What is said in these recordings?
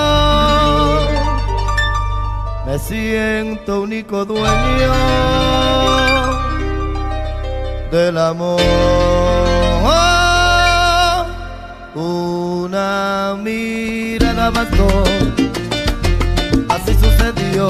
me siento único dueño del amor. Una mirada bastó, así sucedió.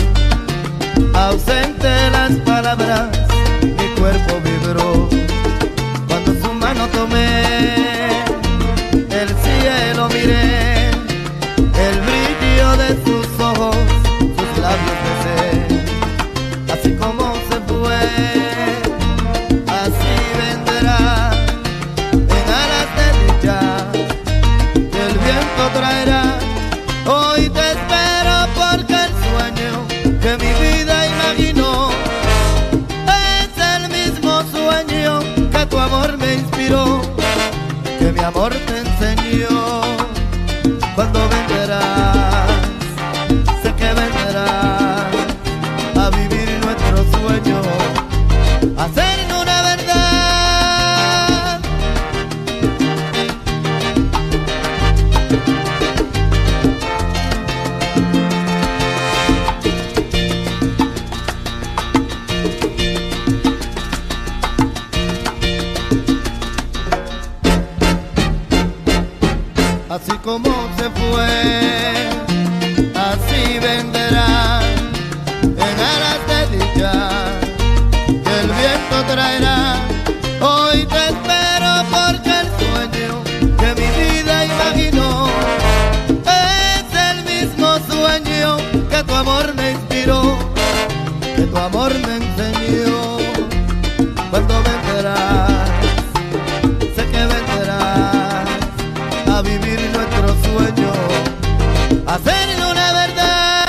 Ausente las palabras, mi cuerpo vibró. Cuando su mano tomé, el cielo miré, el brillo de sus ojos, sus labios besé. Así como se fue, así vendrá, en alas de dicha, que el viento traerá. Hoy te espero porque el sueño que mi vida imaginó es el mismo sueño que tu amor me inspiró, que mi amor te enseñó. Cuando vendrás, sé que vendrás a vivir nuestro sueño, a hacer una verdad. Así como se fue, así vendrá, en aras de dicha, que el viento traerá. Hoy te espero porque el sueño que mi vida imaginó es el mismo sueño que tu amor me inspiró, que tu amor me enseñó. Cuando vendrás, sé que vendrás a vivir nuestro sueño, a hacer una verdad.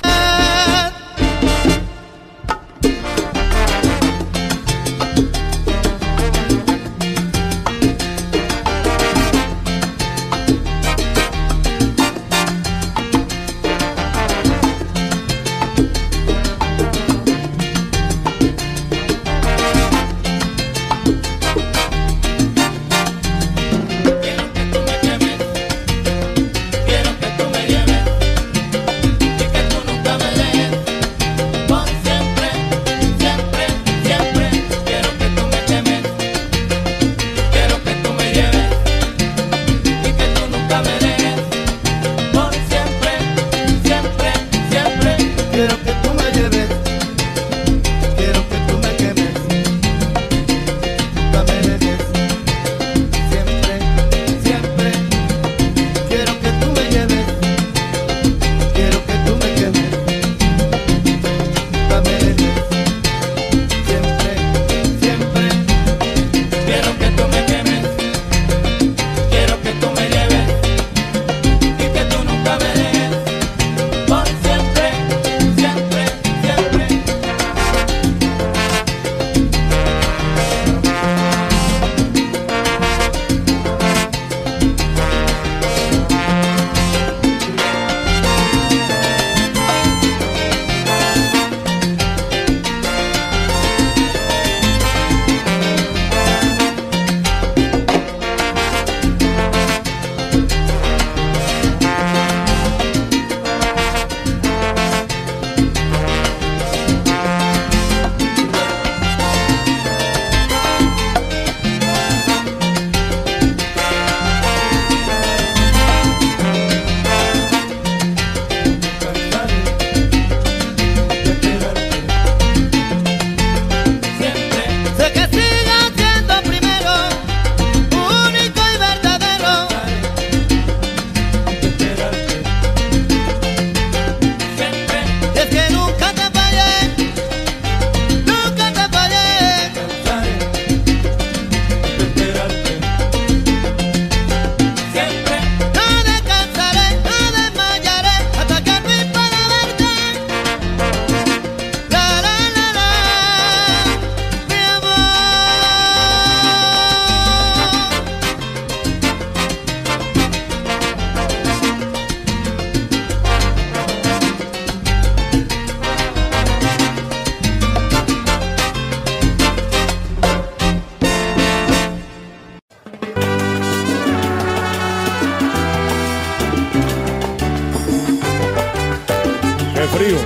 qué frío.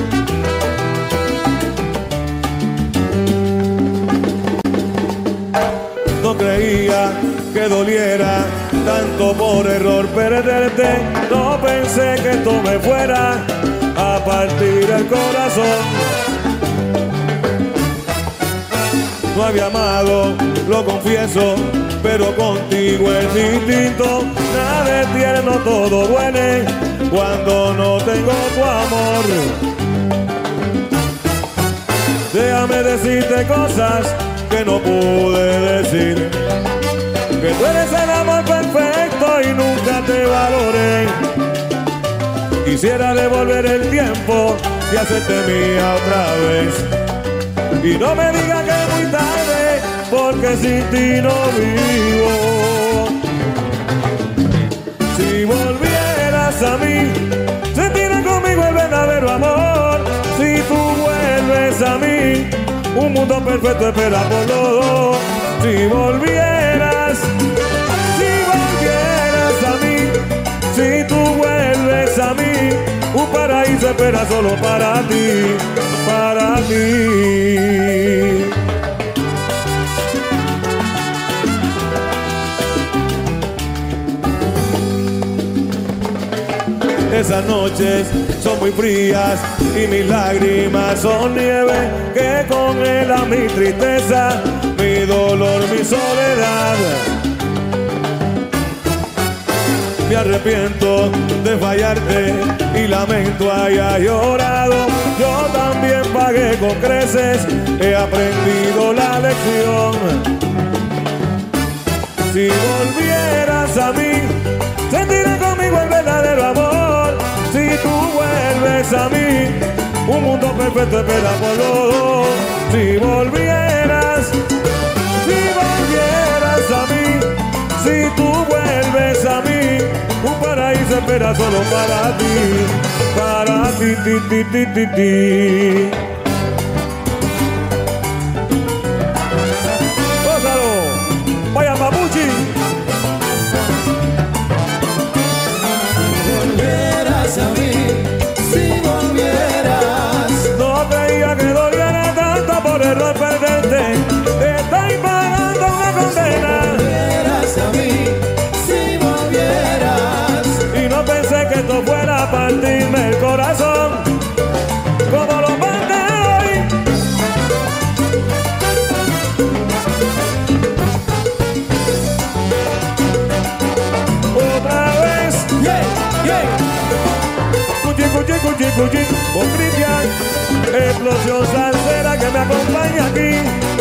No creía que doliera tanto por error perderte. No pensé que esto me fuera a partir el corazón. No había amado, lo confieso, pero contigo es distinto. Nada es tierno, todo duele cuando no tengo tu amor. Déjame decirte cosas que no pude decir, que tú eres el amor perfecto y nunca te valoré. Quisiera devolver el tiempo y hacerte mía otra vez. Y no me digas que es muy tarde, porque sin ti no vivo. Si volvieras a mí, sentirías conmigo el verdadero amor. Si tú vuelves a mí, un mundo perfecto espera por los dos. Si volvieras a mí, si tú vuelves a mí, un paraíso espera solo para ti, para ti. Esas noches son muy frías y mis lágrimas son nieve que congela mi tristeza, mi dolor, mi soledad. Me arrepiento de fallarte y lamento haya llorado. Yo también pagué con creces, he aprendido la lección. Si volvieras a mí, sentiré conmigo el verdadero amor. Si tú vuelves a mí, un mundo perfecto espera por los dos. Si volvieras a mí, si tú vuelves a mí, un paraíso espera solo para ti, ti, ti, ti, ti. ¡Gózalo! ¡Vaya Papuchi! Volvieras a mí, si volvieras. No creía que doliera tanto por error perderte. Te estoy pagando una condena. Volvieras a mí, si volvieras. Y no pensé que esto fuera a partirme el corazón como lo parte hoy. Otra vez, cuchi, cuchi, cuchi, con Cristian, explosión salsera que me acompaña aquí.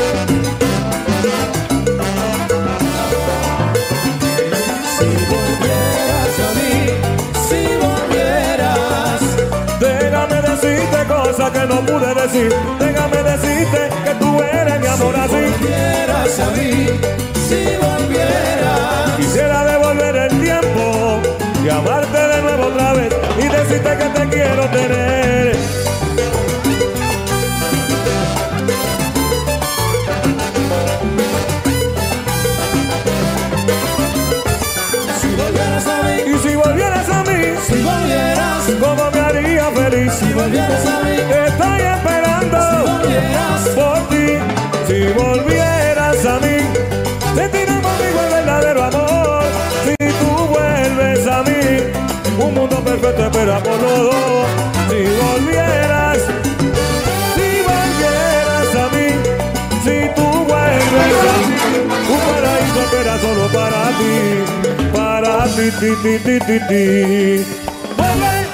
Si volvieras a mí, si volvieras. Déjame decirte cosas que no pude decir. Déjame decirte que tú eres mi amor así. Si volvieras a mí, si volvieras. Quisiera devolver el tiempo y amarte de nuevo otra vez y decirte que te quiero tener. Si volvieras a mí, Y si volvieras a mí, si volvieras. ¿cómo me haría feliz? Si volvieras a mí, Te estoy esperando si volvieras. por ti. Si volvieras a mí, sentirás conmigo el verdadero amor. Si tú vuelves a mí, un mundo perfecto espera por los dos. Si volvieras a mí, si tú vuelves a mí, un paraíso espera solo para ti, ti, ti, ti, ti, ti. ¡Vuelve!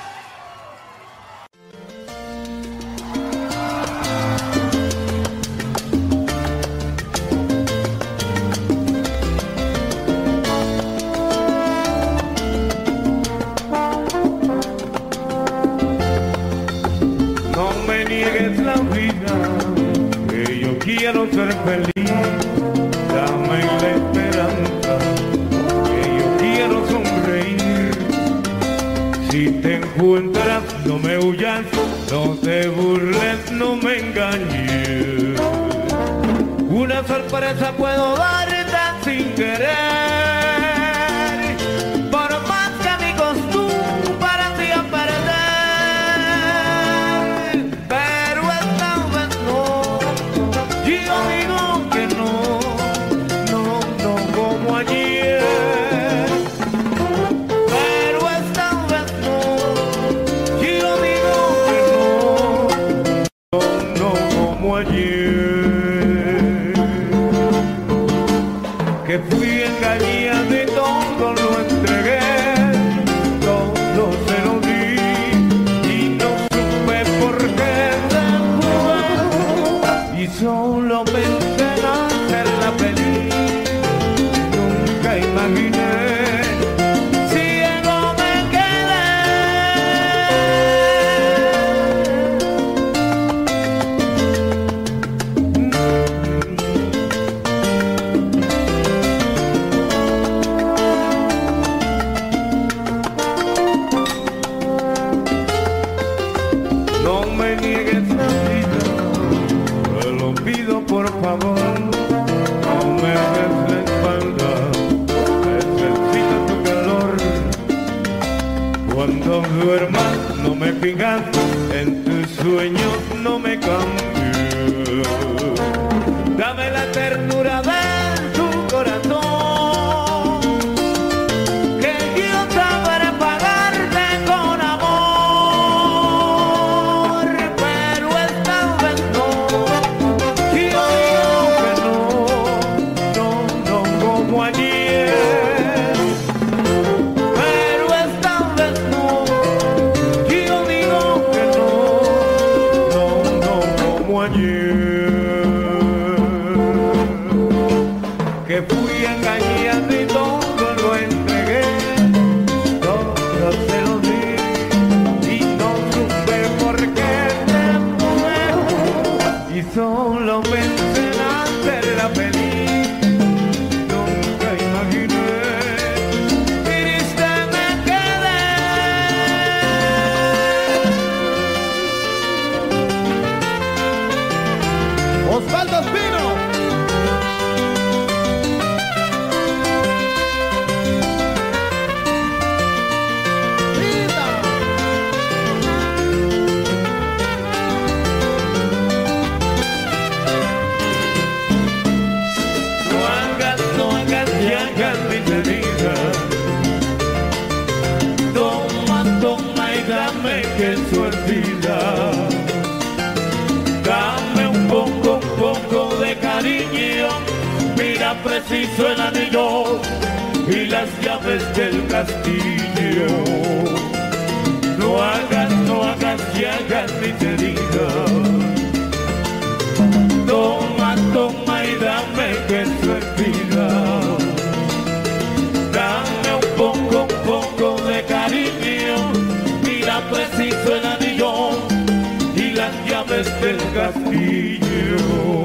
No me niegues la vida, que yo quiero ser feliz. Dame la esperanza, que yo quiero sonreír. Si te encuentras, no me huyas, no te burles, no me engañes. Una sorpresa puedo darte sin querer, por más que mi costumbre parecía perder. ayer, que fui engañado y todo lo entregué, todo se lo di y no supe por qué después, y solo pensé en hacerla feliz. Nunca imaginé. Cuando duermas no me fijas, en tus sueños no me cambies. Dame la ternura de tu corazón, que yo sabré pagarte con amor, pero esta vez no, yo digo que no, como ayer. Que fui engañado y todo lo entregué, todo se lo di y no supe por qué después, y solo pensé en hacerla feliz. Nunca imaginé, triste me quedé. Osvaldo Espino. Toma y dame que suertida. Dame un poco de cariño. Mira preciso el anillo y las llaves del castillo. No hagas que hagas ni te diga. Toma y dame que suertida. Dame un poco de cariño, mira preciso el anillo y las llaves del castillo.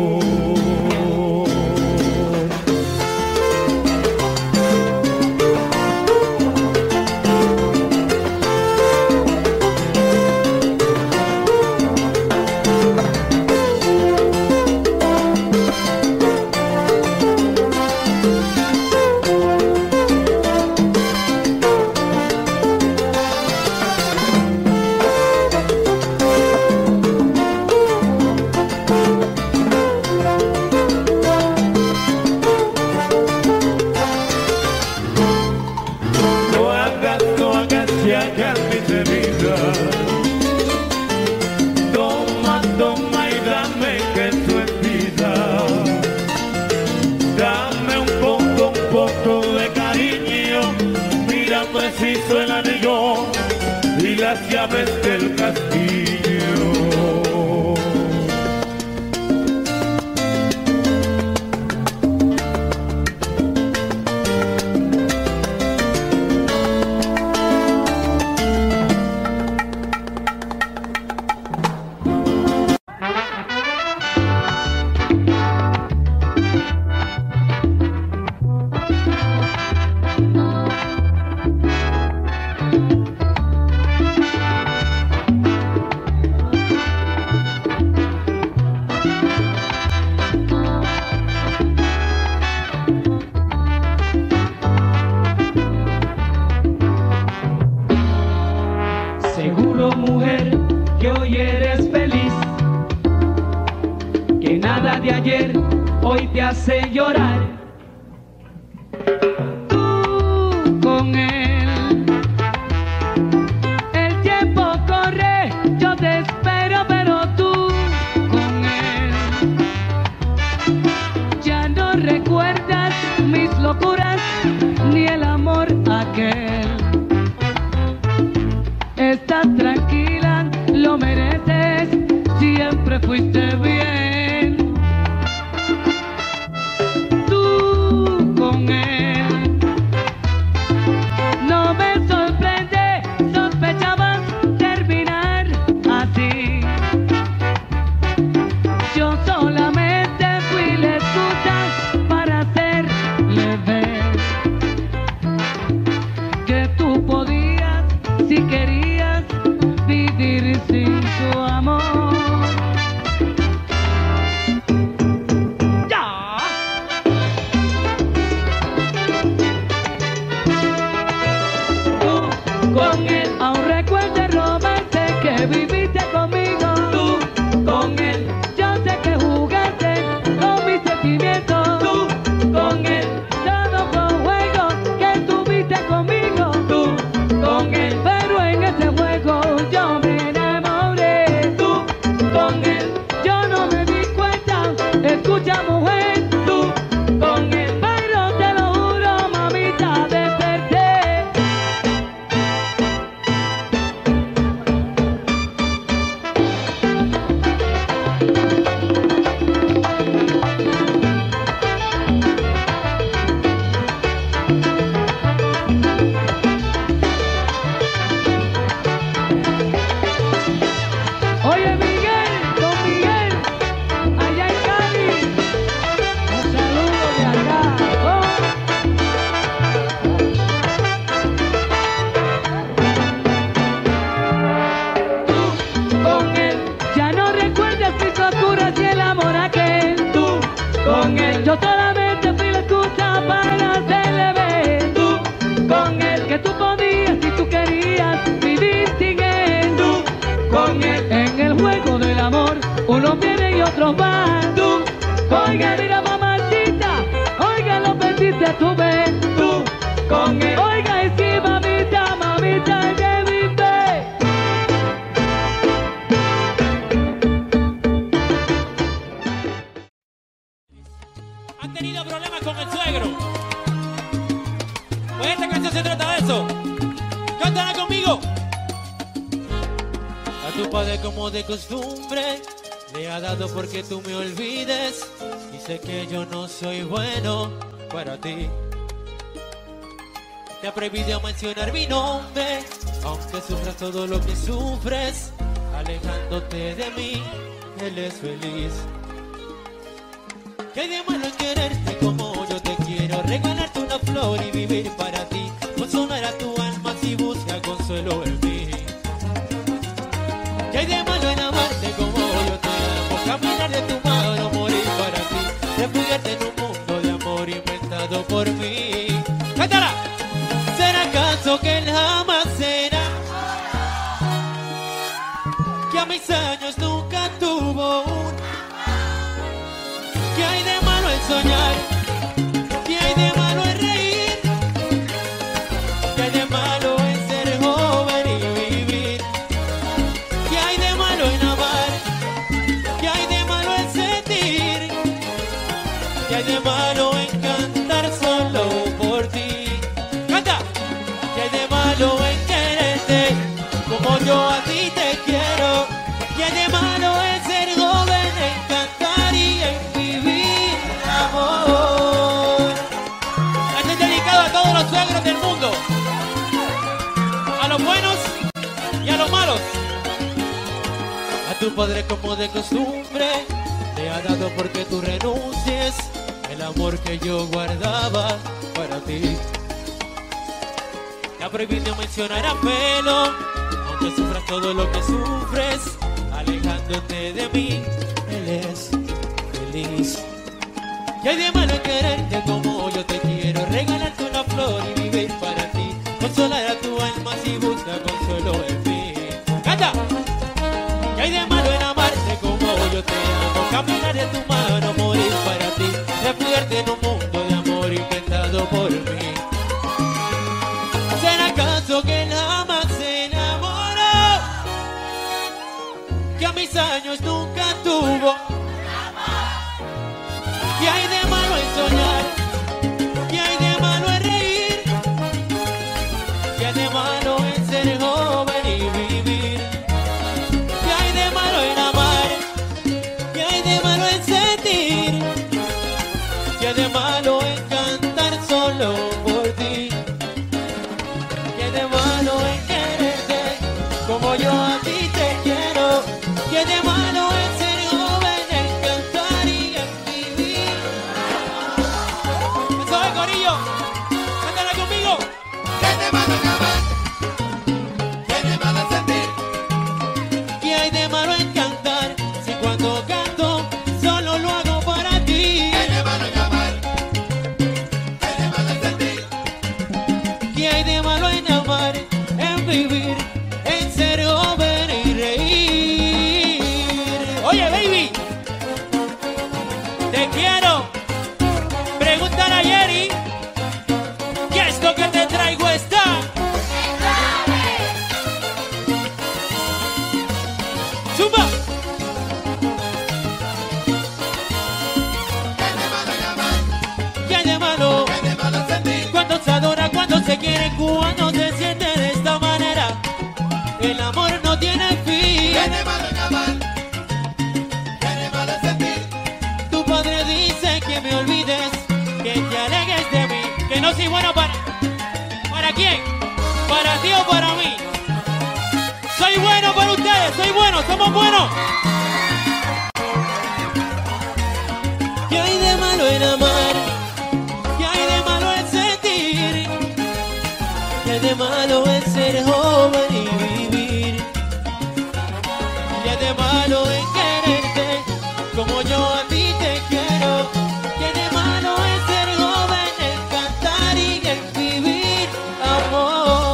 Toma y dame que suertida. Dame un poco de cariño. Mira preciso el anillo y las llaves del castillo. de ayer hoy te hace llorar. Tú con él, el tiempo corre, yo te espero, pero tú con él querías vivir sin su amor. ¡Ya! Tú con él aún recuerdas el romance que viviste conmigo. Tú con él yo sé que jugaste con mis sentimientos. Tú con él todo fue un juego que tuviste conmigo. Tú con él, pero en ese juego yo me enamoré. Tú con él yo no me di cuenta. Escucha, mujer, tú con él, pero te lo juro, mamita, desperté. Oye, Miguel, don Miguel, allá en Cali, un saludo de acá. Tú con él ya no recuerdas mis locuras y el amor aquel. Tú con él yo solamente fui la excusa para hacerle ver. Tú con él que tú podías y tú querías vivir sin él. Tú con él en el juego del amor unos vienen y otros van. Tú, oiga, mira, mamacita, oiga, lo perdiste tú ves. Tú con él, oiga, y sí, mamita, mamita, que viste. ¿Han tenido problemas con el suegro? Pues esta canción se trata de eso. ¡Cántala conmigo! A tu padre como de costumbre le ha dado porque tú me olvides. Y sé que yo no soy bueno para ti. Te ha prohibido mencionar mi nombre, aunque sufras todo lo que sufres. Alejándote de mí, él es feliz. ¿Qué hay de malo en quererte como yo te quiero? Regalarte una flor y vivir para ti. Consolar a tu alma si busca consuelo en mí. ¿Qué hay de malo en amarte como yo te amo? Caminar de tu mano, morir para ti. Refugiarte en un mundo de amor inventado por mí. ¡Cántala! ¿Será acaso que él jamás será? Que a mis años nunca tuvo un. ¿Qué hay de malo en soñar? ¿Qué hay de malo en reír? ¿Qué hay de malo en ser joven y vivir? ¿Qué hay de malo en amar? ¿Qué hay de malo en sentir? ¿Qué hay de malo en cantar solo por ti? ¡Canta! ¿Qué hay de malo en quererte como yo a ti te quiero? ¿Qué hay de malo en ser joven, en cantar y en vivir amor? Este es dedicado a todos los suegros del mundo, a los buenos y a los malos. A tu padre como de costumbre te ha dado porque tú renuncies el amor que yo guardaba para ti. Te ha prohibido mencionar a pelo, aunque sufras todo lo que sufres. Alejándote de mí, él es feliz. ¿Qué hay de malo en quererte como yo te quiero? Regalarte una flor y vivir para ti. Consolar a tu alma si busca consuelo en mí. ¡Canta! ¿Qué hay de malo en amarte como yo te amo? Caminar de tu mano, morir para ti. Refugiarte en un mundo de amor inventado por mí. ¿Será acaso que él jamás se enamoró? Que a mis años nunca tuvo. ¿Qué hay de malo en soñar? ¿Qué hay de malo en reír? ¿Qué hay de malo en ser joven y vivir? ¿Qué hay de malo en amar? ¿Qué hay de malo en sentir? ¿Qué hay de malo en cantar solo por ti? ¿Qué hay de malo en quererte como yo a ti te quiero? ¿Qué hay de malo en ser joven, en cantar y en vivir? ¡Eso es, corillo! ¡Cántala conmigo! ¿Qué te mando en amar? ¿Qué te quiere cuando se siente de esta manera. El amor no tiene fin. Tiene malo en amar, tiene malo en sentir. Tu padre dice que me olvides, que te alejes de mí, que no soy bueno para... ¿Para quién? ¿Para ti o para mí? Soy bueno para ustedes, soy bueno, somos buenos. ¿Qué hay de malo en amar? ¿Qué hay de malo en sentir? ¿Qué hay de malo en ser joven y vivir? ¿Qué hay de malo en quererte como yo a ti te quiero? ¿Qué hay de malo en ser joven, en cantar y en vivir amor?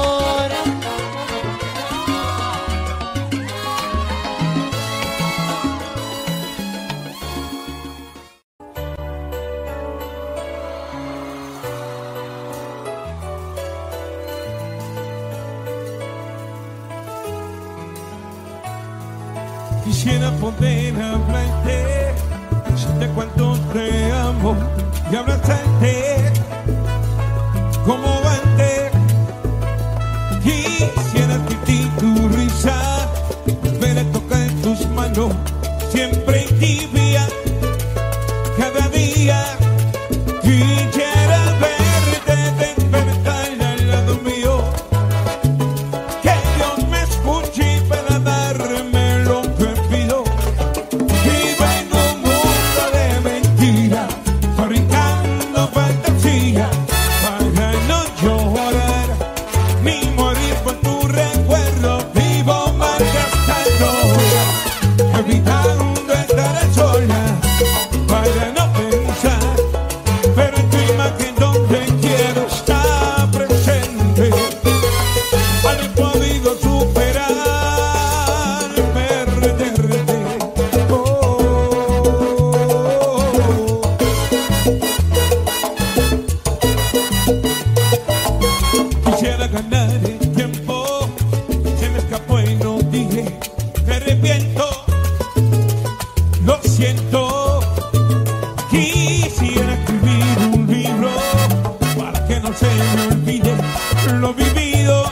Quisiera poder hablarte, decirte cuánto te amo y abrazarte como antes. Quisiera sentir tu risa, volver a tocar tus manos, siempre tibia, cada día. Quisiera verte despertar al lado mío, que Dios me escuche para darme lo que pido. Vivo en un mundo de mentiras, fabricando fantasía para no llorar ni morir por tu recuerdo. Vivo malgastando, evitando estar a solas para no pensar, pero en tu imagen donde quiero estar presente. No he podido superar perderte. Quisiera ganar el tiempo, se me escapó y no dije, me arrepiento, lo siento. Quisiera escribir un libro para que no se me olvide lo vivido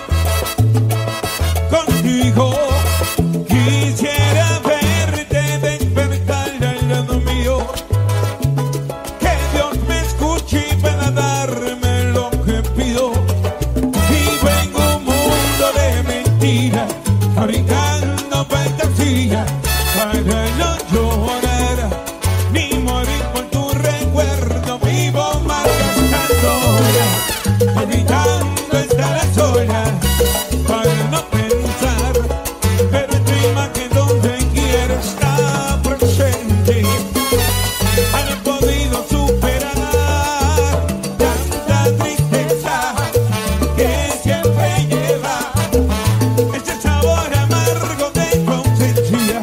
contigo. Quisiera verte despertar al lado mío, que Dios me escuche para darme lo que pido. Vivo en un mundo de mentiras, fabricando fantasía para no llorar ni morir por tu recuerdo. Vivo malgastando horas, evitando estar a solas para no pensar, pero en tu imagen donde quiero estar presente. No he podido superar tanta tristeza que siempre lleva ese sabor amargo de tu ausencia.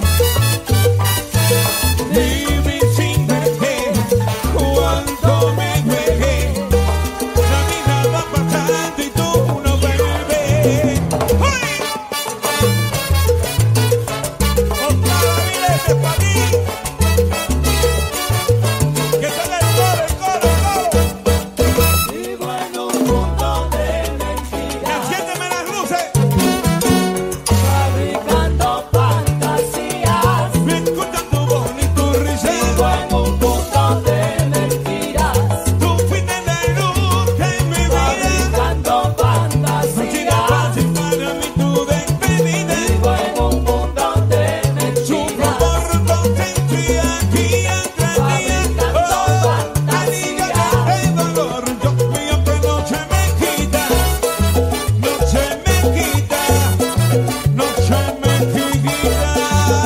Vivir sin verte, cuánto me duele. La vida va pasando y tú no vuelves. ¡Uy! Otra vida es para mí. Que salga el coro, Vivo en un mundo de mentiras, Enciéndeme las luces. fabricando fantasías. Me escuchan tu voz y tu risa. Vivo en un mundo de mentiras, Tú fuiste la luz en mi vida. fabricando No ha sido fantasías. fácil para mí tu despedida. Vivo en un mundo de Sufro mentiras, por tu ausencia día tras día. Anillo de dolor, Dios mío, que no se me quita. No se me quita. No se me quita.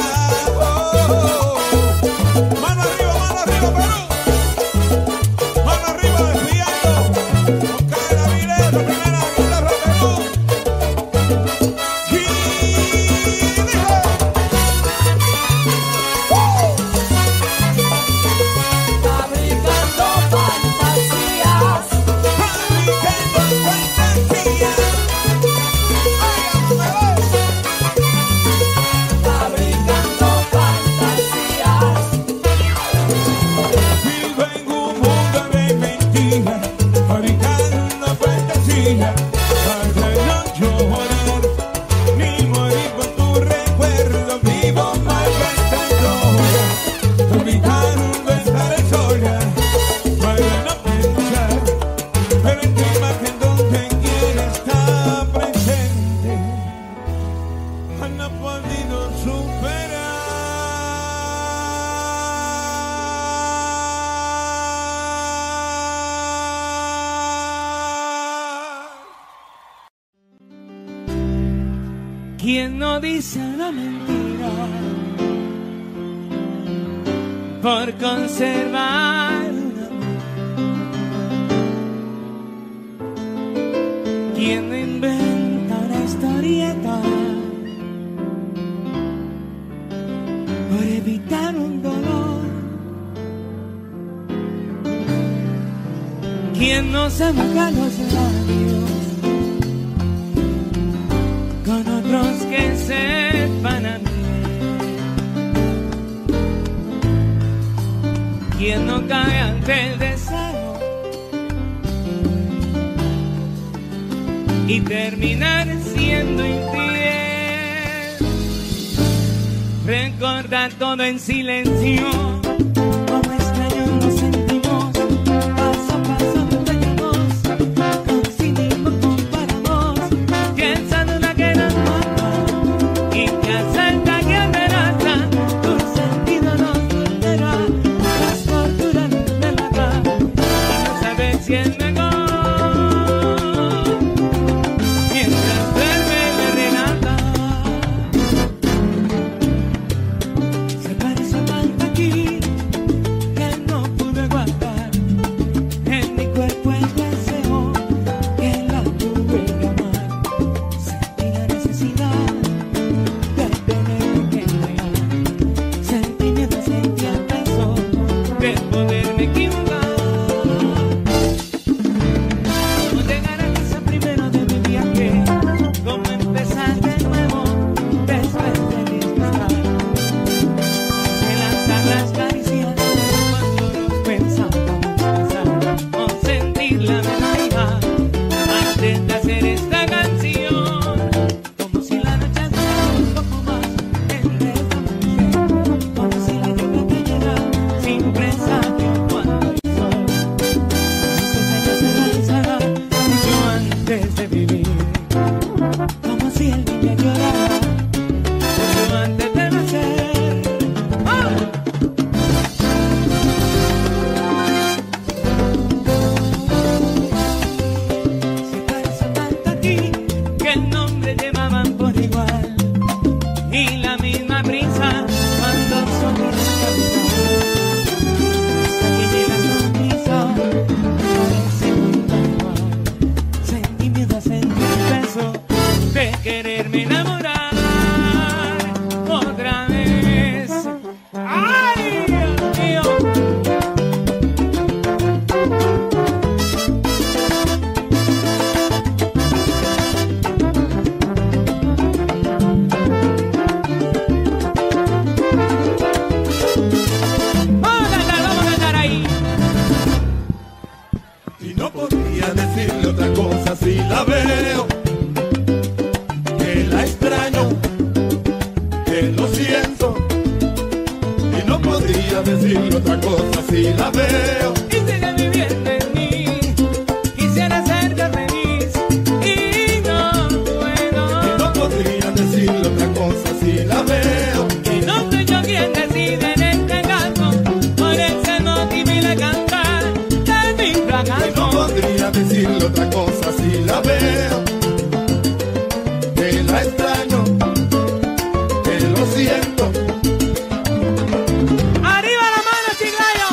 Mano arriba, Perú. Mano arriba, desviando. Oscar Avilés, la primera guitarra Perú. Y dice. fabricando fantasías. Fabricando fantasías. Fabricando fantasías. Vivo en un mundo de mentiras, fabricando fantasías no ha podido superar. ¿Quién no dice una mentira por conservar un amor? ¿Quién no inventa una historieta por evitar un dolor? ¿Quién no se moja los labios con otros que sepan a mí? ¿Quién no cae ante el deseo y terminar siendo infiel? Recordar todo en silencio, como extraños nos sentimos, paso a paso nos callamos, coincidimos, comparamos, piensan una que nos mata y que asalta, que amenaza, tu sentido nos vulnera, las torturas nos delata, y no sabes si es mejor, mientras duerme la renata. Se parece tanto aquí que no pude guardar en mi cuerpo el deseo que la tuve que amar. Sentí la necesidad de tener que entregar. Sentí miedo, sentí el peso de poderme equivocar. Cómo llegar a casa primero de mi viaje, cómo empezar de nuevo después de disfrutar. Relanzar las caricias cuando nos pensábamos besar, o sentir la melodía antes de hacer esta canción. Como si la noche durara un poco más en vez de amanecer, como si la lluvia cayera sin presagio cuando el sol sus años se realizara mucho antes de vivir. Como si el niño llorara mucho antes de nacer. ¡Oh! Se parece tanto a ti que el nombre llevaban por igual, y la misma brisa cuando sonríe hasta que llega la sonrisa parece muy igual. Sentí miedo a sentir el peso de quererme enamorar otra vez. ¡Ay, Dios mío! Vamos a cantar ahí. Y no podría decirle otra cosa si la veo, que la extraño, que lo siento. Y no podría decirle otra cosa si la veo. Y sigue viviendo en mí. Quisiera hacerte feliz y no puedo. Y no podría decirle otra cosa si la veo. Que no soy yo quien decide en este caso. Por ese motivo y la cantar de mi Y no fracaso. podría decirle otra cosa si la veo, que la extraño, que lo siento. ¡Arriba la mano, Chiclayo!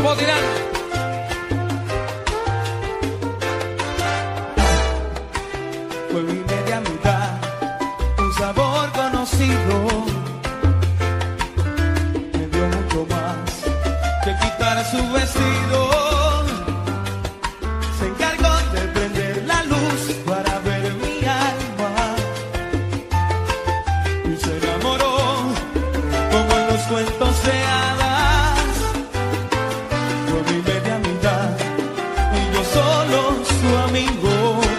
Vamos a tirar. Fue mi media mitad, un sabor conocido. Me dio mucho más que quitar su vestido. Se encargó de prender la luz para ver mi alma y se enamoró como en los cuentos de hadas. Fue mi media mitad y yo solo su amigo.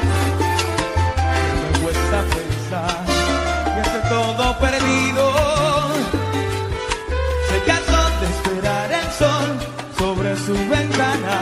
Me cuesta pensar que hace todo perdido. Se cansó de esperar el sol sobre su ventana.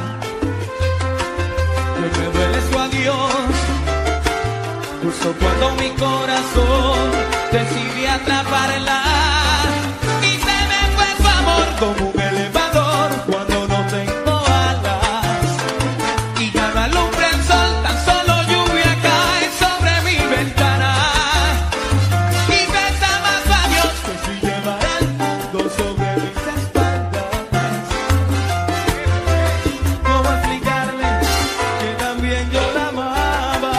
Que me duele su adiós, justo cuando mi corazón decide atraparla. Y se me fue su amor como un elevador cuando no tengo alas. Y ya no alumbra el sol, tan solo lluvia cae sobre mi ventana. Y pesa más a Dios que si llevara el mundo sobre mis espaldas. ¿Cómo explicarle que también yo la amaba?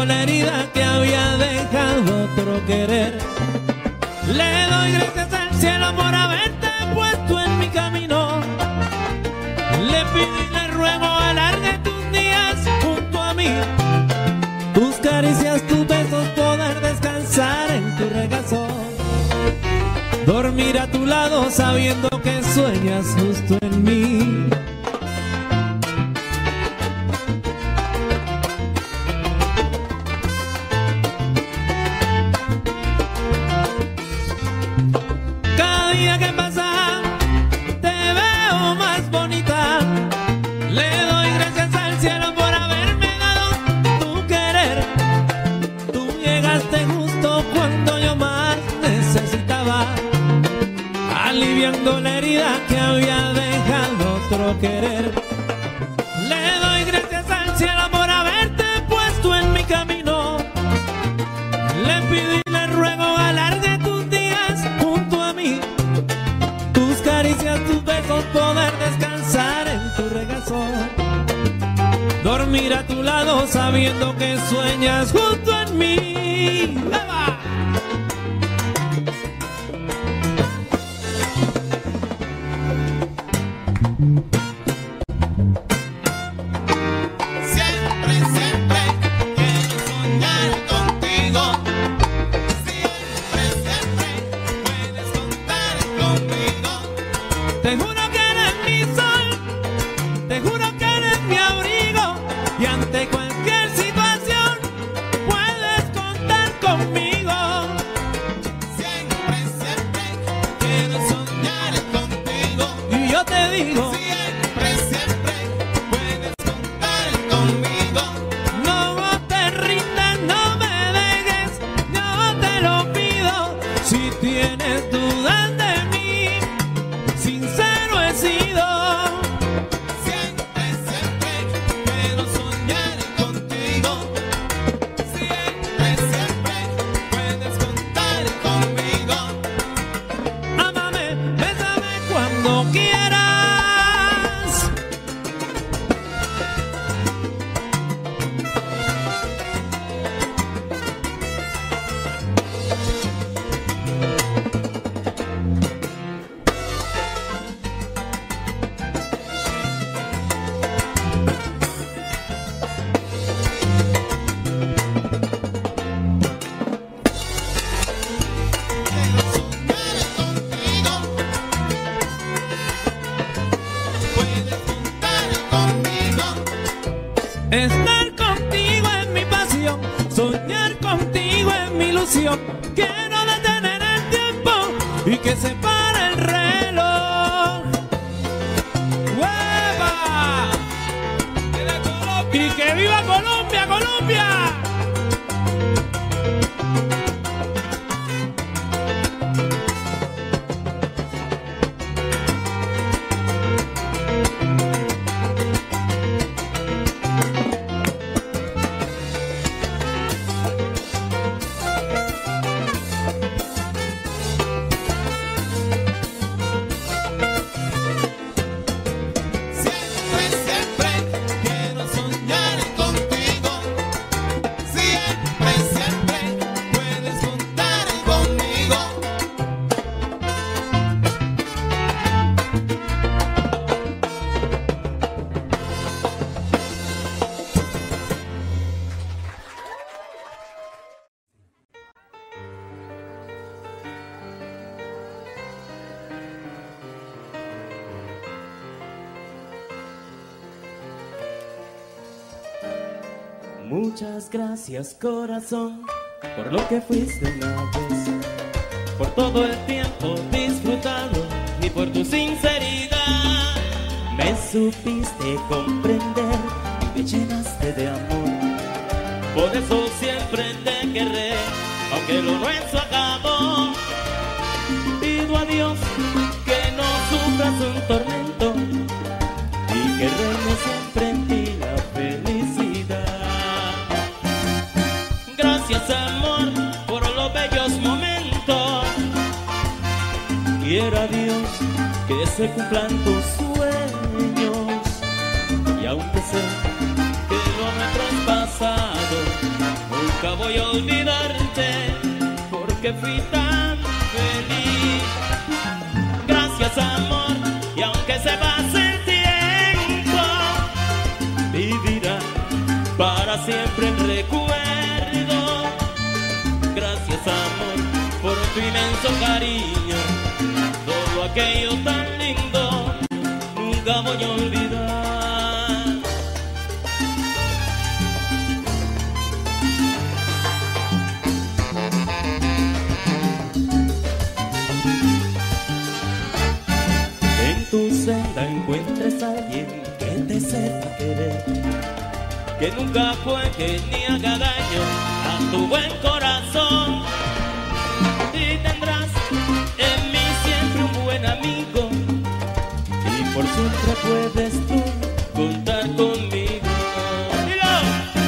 aliviando la herida que había dejado otro querer. Le doy gracias al cielo por haberte puesto en mi camino. Le pido y le ruego alargue tus días junto a mí. Tus caricias, tus besos, poder descansar en tu regazo. Dormir a tu lado sabiendo que sueñas justo en mí. Cada día que pasa te veo más bonita. Le doy gracias al cielo por haberme dado tu querer. Tú llegaste justo cuando yo más necesitaba, aliviando la herida que había dejado otro querer. Le doy gracias al cielo por haberte puesto en mi camino. Le pido y le ruego alargue tus días junto a mí. Tus caricias, tus besos, poder descansar en tu regazo. Dormir a tu lado sabiendo que sueñas junto en mí. ¡Eva! Siempre, siempre quiero soñar contigo. Siempre, siempre puedes contar conmigo. Te juro que eres mi sol, te juro que eres mi abrigo, y ante cualquier situación puedes contar conmigo. Siempre, siempre quiero soñar contigo. Y yo te digo, Siempre, siempre puedes contar conmigo. no te rindas, no me dejes, yo te lo pido. Si tienes dudas de mí, sincero he sido. Siempre, siempre quiero soñar contigo. Siempre, siempre puedes contar conmigo. Ámame, bésame cuando quieras. Quiero soñar contigo. Puedes contar conmigo. Estar contigo es mi pasión, soñar contigo es mi ilusión. Quiero detener el tiempo y que se pare el reloj. ¡Hueva! Y que viva Colombia, Colombia. Siempre, siempre quiero soñar contigo. Siempre, siempre puedes contar conmigo. Muchas gracias, corazón, por lo que fuiste una vez, por todo el tiempo disfrutado y por tu sinceridad. Me supiste comprender y me llenaste de amor. Por eso siempre te querré, aunque lo nuestro acabó. Pido a Dios que no sufras un tormento y que reine siempre en ti la felicidad. Gracias, amor, por los bellos momentos. Quiera Dios que se cumplan tus sueños. Y aunque sé que lo nuestro es pasado, nunca voy a olvidarte, porque fui tan feliz. Gracias, amor, y aunque se pase el tiempo, vivirá para siempre el recuerdo. Gracias, amor, por tu inmenso cariño, todo aquello tan lindo, nunca voy a olvidar. En tu senda encuentres a alguien que te sepa querer, que nunca juegue ni haga daño a tu buen corazón. Y tendrás en mí siempre un buen amigo, y por siempre puedes tú contar conmigo. ¡Dilo!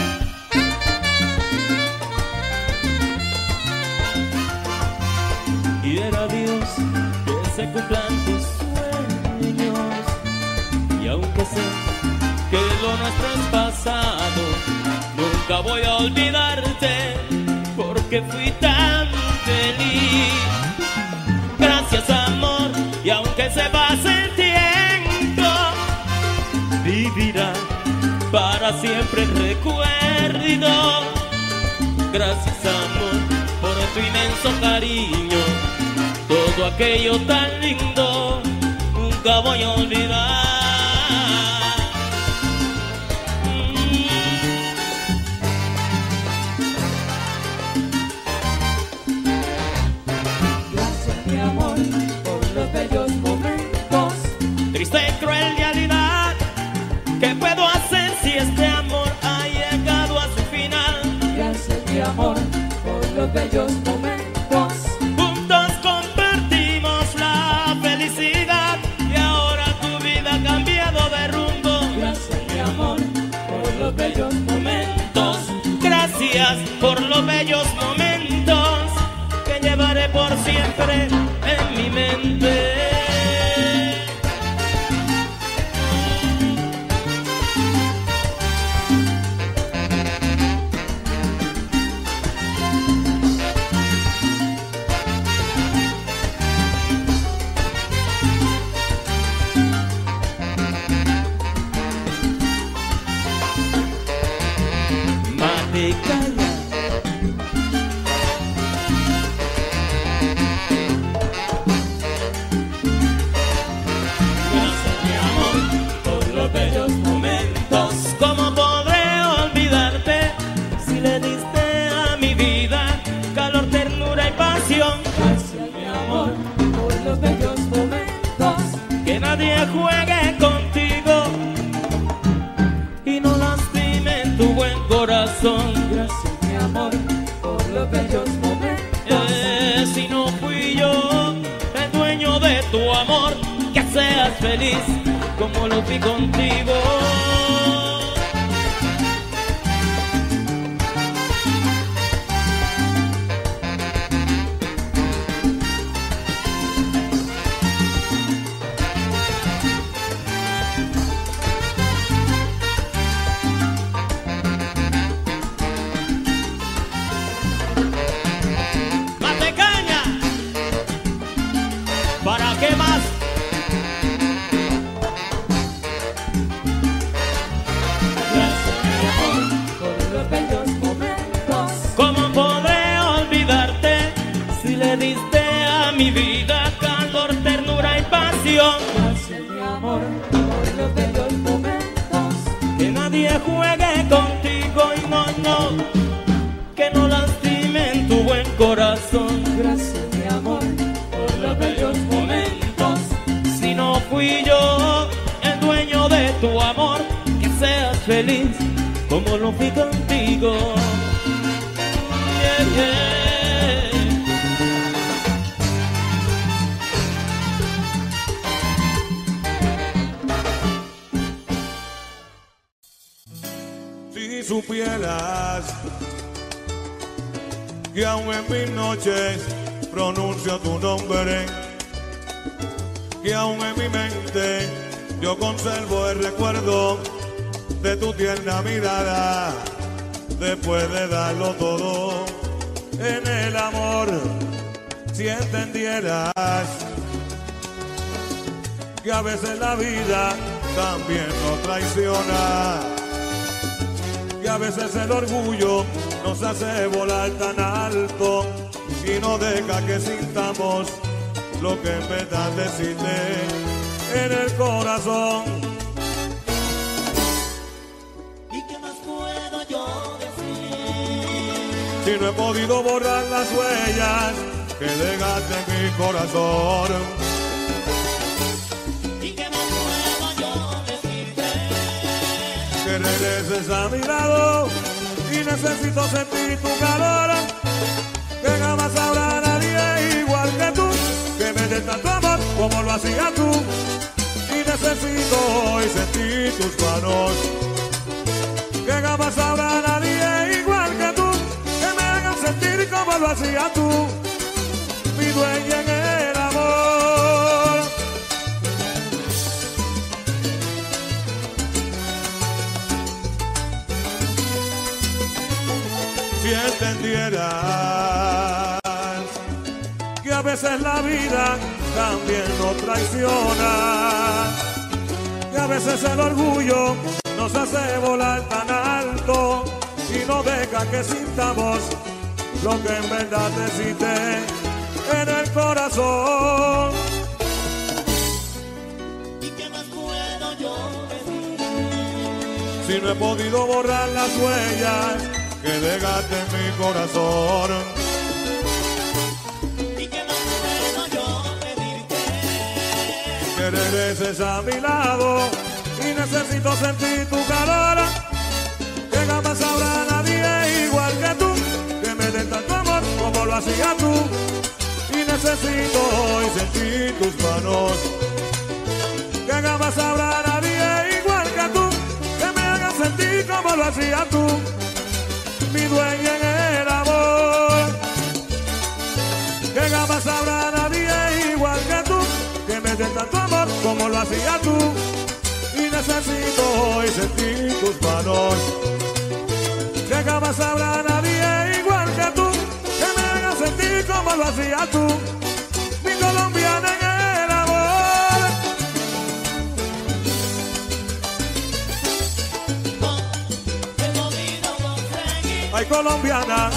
Quiera Dios que se cumplan tus sueños, y aunque sé que lo nuestro es pasado, nunca voy a olvidarte, porque fui tan feliz. Gracias, amor, y aunque se pase el tiempo, vivirá para siempre el recuerdo. Gracias, amor, por tu inmenso cariño, todo aquello tan lindo, nunca voy a olvidar. Bellos momentos. Triste y cruel realidad, ¿qué puedo hacer si este amor ha llegado a su final? Gracias, mi amor, por los bellos momentos. Juntos compartimos la felicidad, y ahora tu vida ha cambiado de rumbo. Gracias, mi amor, por los bellos momentos. Gracias por los bellos momentos que llevaré por siempre en mi mente. Matecala. Gracias, mi amor, por los bellos momentos. ¿Cómo podré olvidarte si le diste a mi vida calor, ternura y pasión? Gracias, mi amor, por los bellos momentos. Que nadie juegue contigo y no lastime tu buen corazón. Gracias, mi amor, por los bellos momentos. Si no fui yo el dueño de tu amor, que seas feliz como lo fui contigo. Matecaña, ¿para qué más? Gracias, mi amor, por los bellos momentos. ¿Cómo podré olvidarte si le diste a mi vida calor, ternura y pasión? Gracias, mi amor, por los bellos momentos. Que nadie juegue contigo y no, que no lastimen tu buen corazón. Gracias, mi amor, por los bellos momentos. Si no fui yo el dueño de tu amor, que seas feliz como lo fui contigo. Yeah, yeah. Si supieras que aún en mis noches pronuncio tu nombre, que aún en mi mente yo conservo el recuerdo de tu tierna mirada, después de darlo todo en el amor. Si entendieras que a veces la vida también nos traiciona, que a veces el orgullo nos hace volar tan alto y no deja que sintamos lo que en verdad existe en el corazón. ¿Y qué más puedo yo decir? Si no he podido borrar las huellas que dejaste en mi corazón. ¿Y qué más puedo yo decirte? Que regreses a mi lado y necesito sentir tu calor. Que jamás habrá nadie igual que tú, que me dé tanto amor como lo hacías tú. Y necesito hoy sentir tus manos. Que jamás habrá nadie igual que tú, que me hagan sentir como lo hacías tú, mi dueña en el amor. Si entendieras que a veces la vida también nos traiciona, que a veces el orgullo nos hace volar tan alto y no deja que sintamos lo que en verdad existe en el corazón. ¿Y qué más puedo yo decir? Si no he podido borrar las huellas que dejaste en mi corazón. ¿Y qué más puedo yo pedirte? Que regreses a mi lado y necesito sentir tu calor. Que jamás habrá nadie igual que tú, que me dé tanto amor como lo hacías tú. Y necesito hoy sentir tus manos. Que jamás habrá nadie igual que tú, que me haga sentir como lo hacías tú, mi dueña en el amor. Que jamás habrá nadie igual que tú, que me dé tanto amor como lo hacías tú. Y necesito hoy sentir tus manos. Que jamás habrá nadie igual que tú, que me haga sentir como lo hacías tú, mi colombiana en el amor. He podido conseguir Ay, colombiana,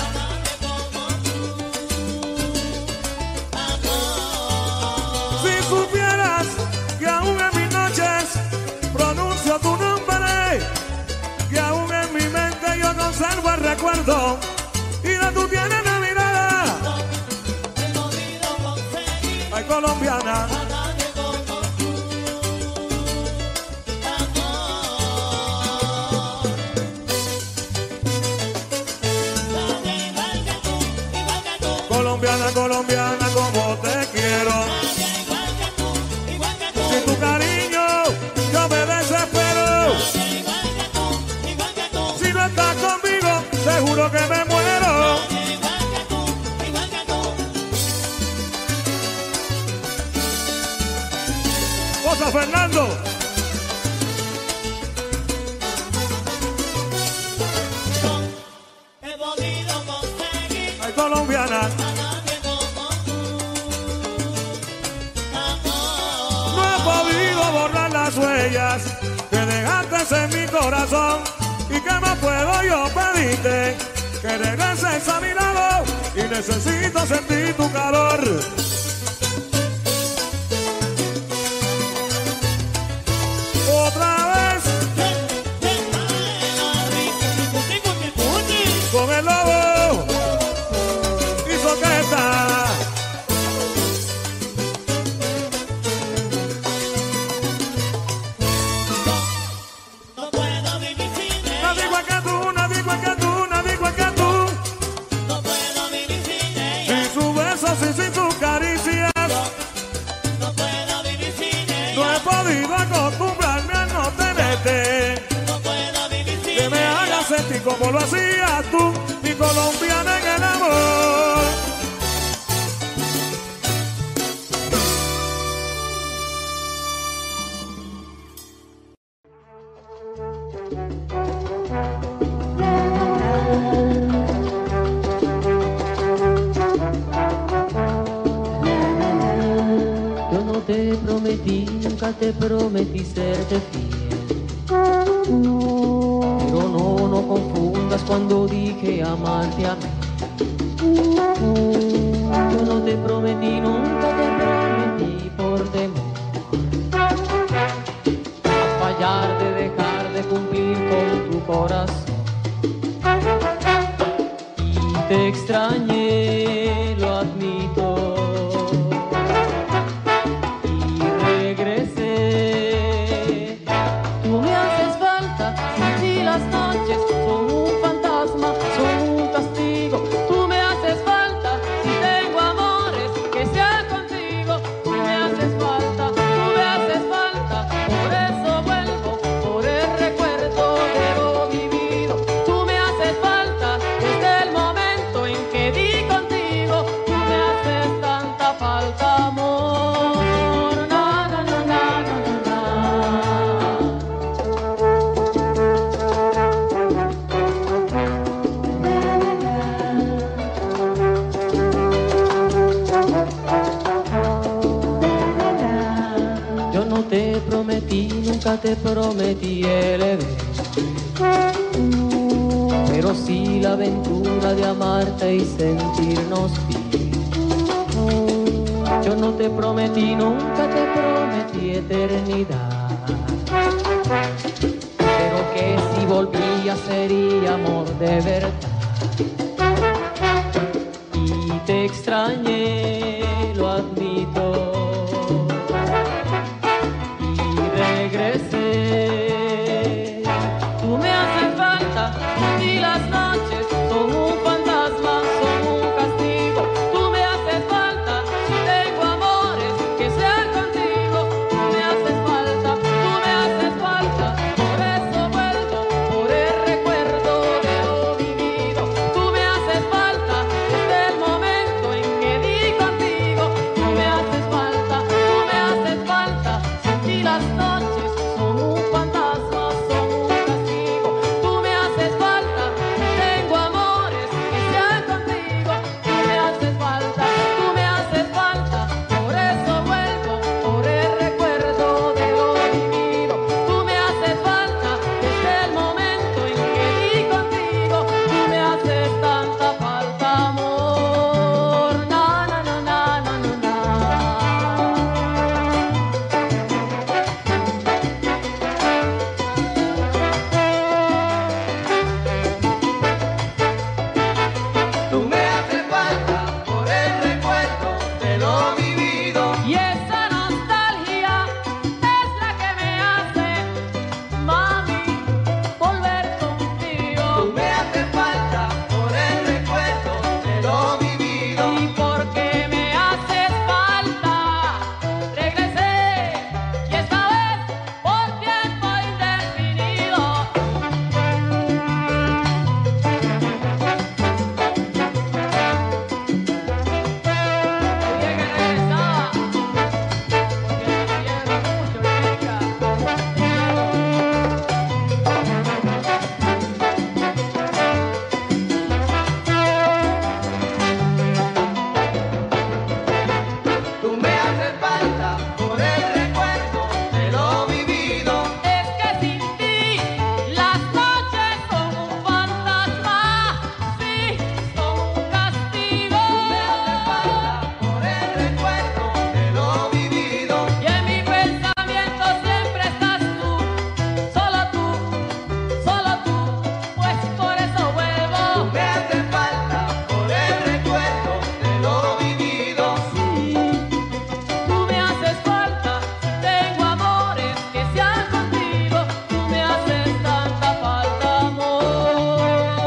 si supieras que aún en mis noches pronuncio tu nombre, que aún en mi mente yo conservo el recuerdo y de tu tierna mirada. he podido conseguir Ay, colombiana, a nadie como tú. Nadie igual que tú, igual que tú. colombiana, colombiana, como te quiero. Nadie igual que tú, igual que tú. Sin tu cariño yo me desespero. Nadie igual que tú, igual que tú. Si no estás conmigo, te juro que me muero. Nadie igual que tú, igual que tú. Cosa Fernando. He podido conseguir Ay, colombiana, a nadie como tú. Amor. no he podido borrar las huellas que dejaste en mi corazón. ¿Y qué más puedo yo pedirte? Que regreses a mi lado y necesito sentir tu calor. Otra vez con el lobo y Soqueta. No puedo vivir sin Nadie ella. igual que tú, nadie igual que tú, nadie igual que tú. No puedo vivir sin ella. Sin sus besos y sin sus caricias, No puedo vivir sin ella. no he podido acostumbrarme a no tenerte. No puedo vivir sin Que me ella. hagas sentir como lo hacías tú, mi colombiana en el amor. nunca te prometí serte fiel. Pero no confundas cuando dije amarte a mí. Yo no te prometí, nunca te prometí por temor a fallar, de dejar de cumplir con tu corazón. Y te extrañé, lo admito, y regresé. Tú me haces falta, sin ti las noches son un fantasma, son un castigo. Tú me haces falta, si tengo amores que sean contigo. Tú me haces falta, por eso vuelvo, por el recuerdo de lo vivido. Tú me haces falta desde el momento en que di contigo. Tú me haces tanta falta, amor. Na, na, na, na, na, na. Yo no te prometí, nunca te prometí el Edén, pero sí la aventura de amarte y sentirnos bien. Yo no te prometí, nunca te prometí eternidad, pero que si volvía sería amor de verdad. Y te extrañé, lo admito, regresé. Tú me haces falta y las noches son un fantasma, son un castigo. Tú me haces falta si tengo amores que sean contigo. Tú me haces falta, por eso vuelvo, por el recuerdo de lo vivido. Tú me haces falta desde el momento en que di contigo. Tú me haces falta, sin ti las noches son un fantasma, son un castigo. Tú me haces falta, tengo amores que sean contigo. Tú me haces falta, por eso vuelvo, por el recuerdo de lo vivido. Tú me haces falta desde el momento en que di contigo. Tú me haces tanta falta, amor. Na, na, na, na, na, na, na. Tú me haces falta por el recuerdo de lo vivido. Y esa nostalgia es la que me hace, mami, volver contigo. Tú me haces falta por el recuerdo de lo vivido. Y porque me haces falta, regresé, y esta vez por tiempo indefinido. Quería que regresaba, porque te quiero mucho, chica. Tú me haces falta por el recuerdo de lo vivido. Es que sin ti las noches son un fantasma, sí, son un castigo. Me haces falta por el recuerdo de lo vivido. Y en mi pensamiento siempre estás tú, pues por eso vuelvo. Me haces falta por el recuerdo de lo vivido. Sí, tú me haces falta, tengo amores que sean contigo. Tú me haces tanta falta, amor.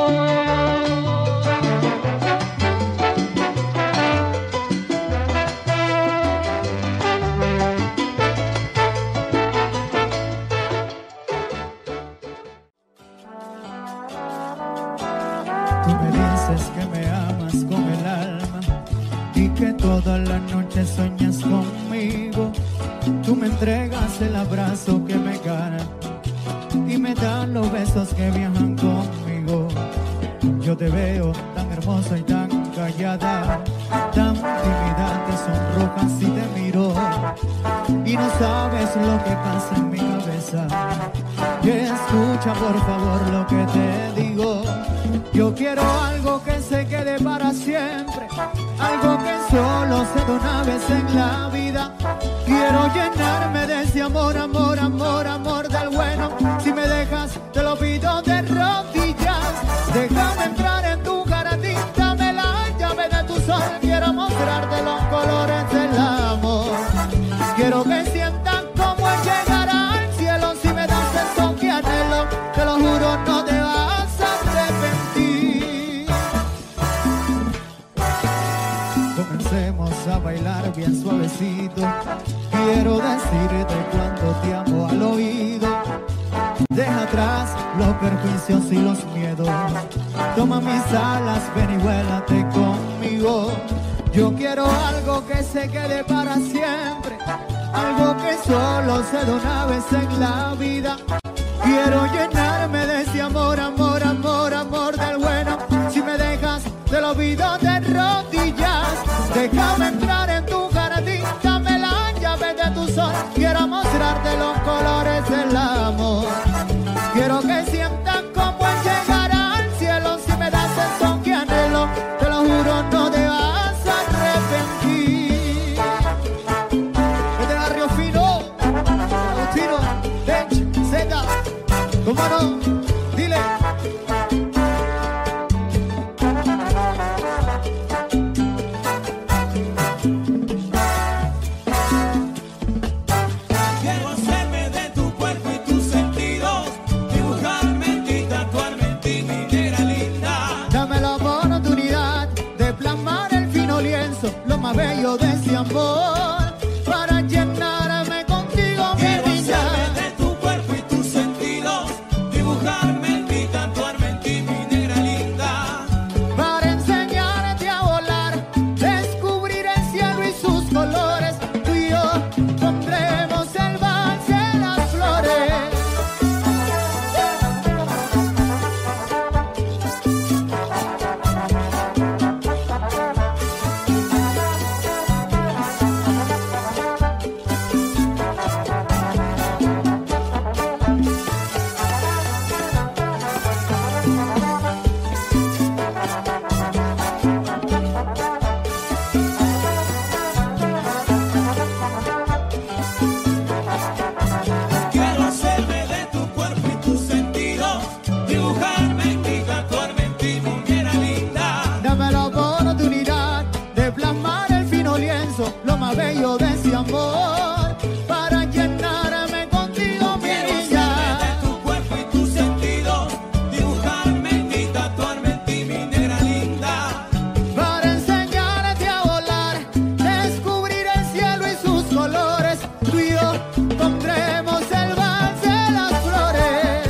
Tú me dices que me amas con el alma y que toda la noche sueñas conmigo. Tú me entregas el abrazo que me gana y me das los besos que viajan conmigo. Yo te veo tan hermoso y tan callada, tan tímida, te sonrojas y te miro y no sabes lo que pasa en mi cabeza. Escucha por favor lo que te digo. Yo quiero algo que se quede para siempre, algo que solo se da una vez en la vida. Quiero llenarme de ese amor, amor, amor, amor del bueno. Si me dejas, te lo pido de rodillas. Déjame entrar en tu jardín, dame la llave de tu sol. Quiero mostrarte los colores del amor. Quiero que sientas cómo es llegar al cielo. Si me das eso que anhelo, te lo juro, no te vas a arrepentir. Comencemos a bailar bien suavecito. Quiero decirte cuánto te amo al oído. Deja atrás los perjuicios y los miedos. Toma mis alas, ven y vuélate conmigo. Yo quiero algo que se quede para siempre, algo que solo se da una vez en la vida. Quiero llenarme de ese amor, amor, amor, amor del bueno. Si me dejas, te lo pido de rodillas. Déjame entrar en tu jardín, dame la llave de tu sol. Quiero mostrarte los colores del amor. Quiero que sientas cómo es llegar al cielo. Si me das eso que anhelo, te lo juro, no te vas a arrepentir. Desde Barrio Fino, Agustino, Tech, Zeta, ¿cómo no? Dile. Quiero hacerme de tu cuerpo y tus sentidos, dibujarme en ti, tatuarme en ti, mi negra linda. Dame la oportunidad de plasmar el fino lienzo, lo más bello de ese amor, para llenarme contigo, mi Quiero niña. hacerme de tu cuerpo y tus sentidos, dibujarme en ti, tatuarme en ti, mi negra linda. Para enseñarte a volar, descubrir el cielo y sus colores. Tú y yo pondremos el vals en las flores. Quiero hacerme de tu cuerpo y tus sentidos, dibujarme en ti, tatuarme en ti, mi negra linda. Dame la oportunidad de plasmar el fino lienzo, lo más bello de ese amor, para llenarme contigo, mi Quiero hacerme niña. de tu cuerpo y tus sentidos, dibujarme en ti, tatuarme en ti, mi negra linda. Para enseñarte a volar, descubrir el cielo y sus colores. Tú y yo pondremos el vals de las flores.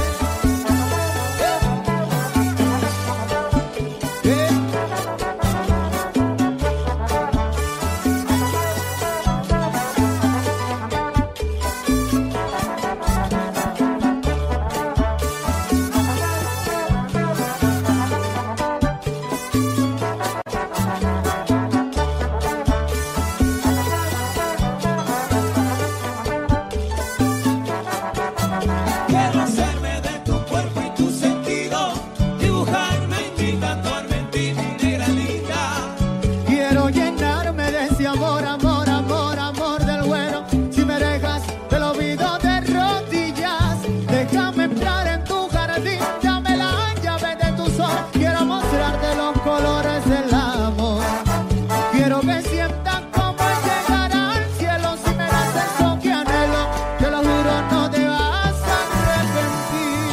Quiero hacerme de tu cuerpo y tus sentidos, dibujarme en ti, tatuarme en ti, mi negra linda. Quiero llenarme de ese amor, amor, amor, amor del bueno. Si me dejas, te lo pido de rodillas. Déjame entrar en tu jardín, dame la llave de tu sol. Quiero mostrarte los colores del amor. Quiero que sientas cómo es llegar al cielo. Si me das eso que anhelo, te lo juro, no te vas a arrepentir.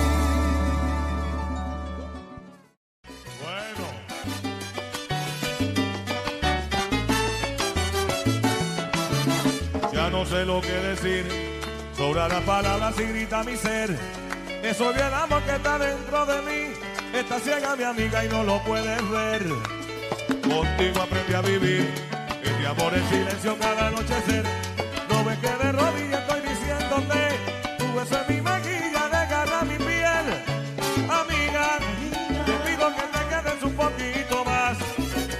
Bueno. Ya no sé lo que decir, sobra las palabras y grita mi ser. Eso bien amor que está dentro de mí, está ciega mi amiga y no lo puedes ver. Contigo aprendí a vivir, este amor en silencio cada anochecer. No ves que de rodillas estoy diciéndote, tu beso en mi mejilla desgarra mi piel. Amiga, te pido que te quedes un poquito más.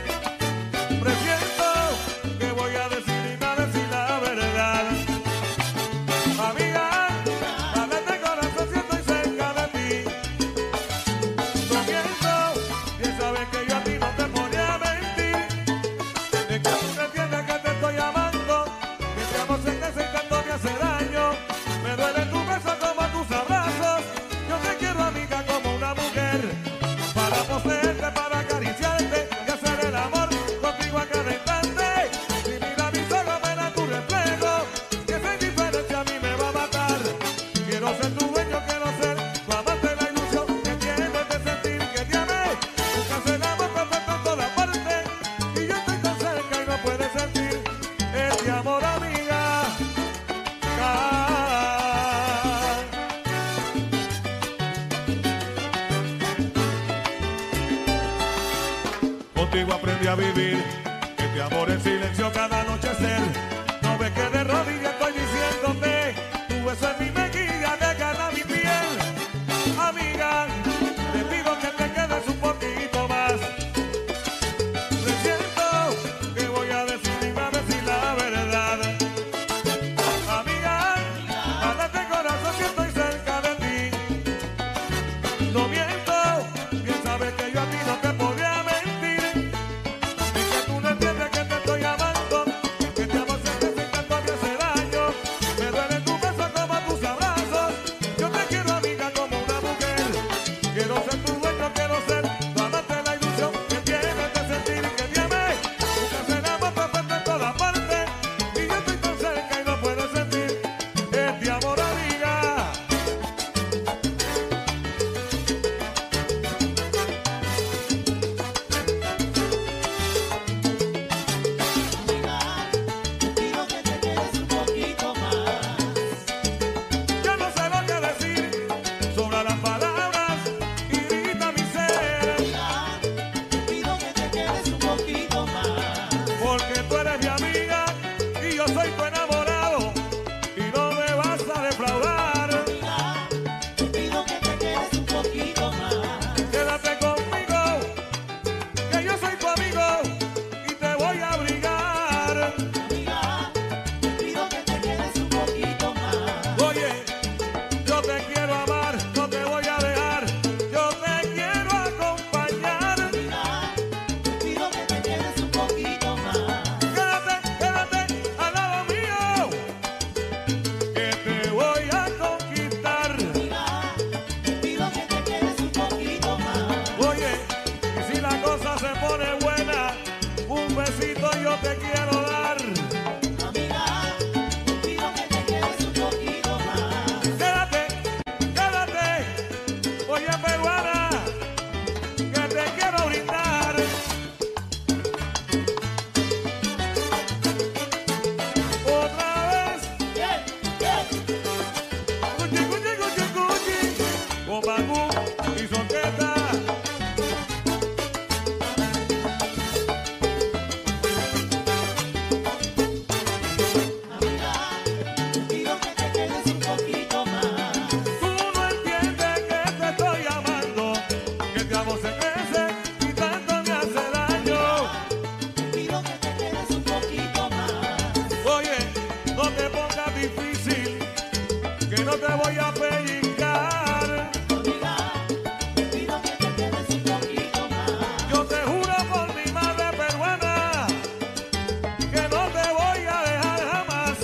contigo aprendí a vivir. Este amor en silencio cada anochecer. No ves que de rodillas estoy diciéndote, tu beso en mi mejilla te gana mi piel. Amiga, te pido que te quedes un poquito más. Presiento que voy a decir y va a decir la verdad. Amiga, para este corazón si estoy cerca de ti. No miento, bien sabes que yo a ti no te podría mentir. Y que tú no entiendes que te estoy amando, que te amo siempre sin tanto me hace daño. Me duele tu beso como tus abrazos. Yo te quiero amiga como una mujer. Quiero ser tu dueño, quiero ser tu amante, la ilusión que tienes de sentir que te amé. Nunca seremos perfectos en todas partes. Y yo estoy tan cerca y no puedo sentir este amor amiga. Pido que te quedes un poquito más. Yo no sé lo que decir, sobran las palabras y grita mi ser. Pido que te quedes un poquito más. Porque tú eres mi amiga y yo soy tu enamorado y no me vas a defraudar. Pido que te quedes un poquito más. Quédate conmigo, que yo soy tu amigo y te voy a abrigar. Pido que te quedes un poquito más. Oye, yo te quiero amar, no te voy a dejar, yo te quiero acompañar. Pido que te quedes un poquito más. Quédate al lado mío, que te voy a conquistar. Pido que te quedes un poquito más. Oye, y si la cosa se pone buena, un besito yo te quiero dar. Amiga, pido que te quedes un poquito más. Quédate, oye peruana, que te quiero brindar. Otra vez, cuchi, cuchi, cuchi, cuchi, con bambú y soqueta. Pido que te quedes un poquito más. Tú no entiendes que te estoy amando, que te amo se crece y tanto me hace daño. Pido que te quedes un poquito más. Oye, no te pongas difícil, que no te voy a pellizcar. Pido que te quedes un poquito más. Yo te juro por mi madre peruana, que no te voy a dejar jamás.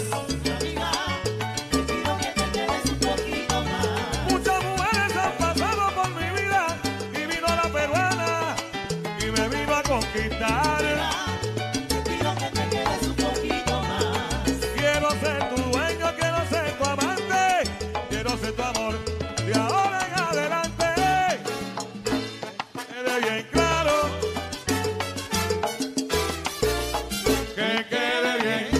Pido que te quedes un poquito más. Muchas mujeres han pasado por mi vida y vino la peruana y me vino a conquistar. Pido que te quedes un poquito más. Quiero ser tu dueño, quiero ser tu amante, quiero ser tu amor de ahora en adelante. Quede bien claro, que quede bien.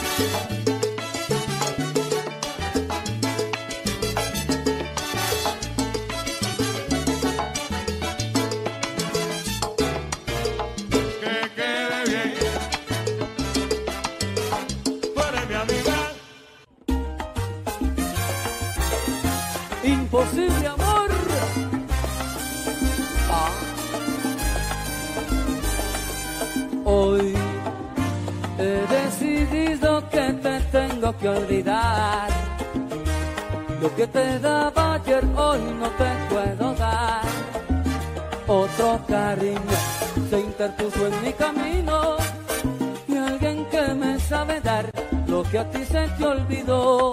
Que quede bien. Tú eres mi amiga. Imposible amor. Hoy he decidido que te tengo que olvidar. Lo que te daba ayer hoy no te puedo dar. Otro cariño se interpuso en mi camino y alguien que me sabe dar lo que a ti se te olvidó.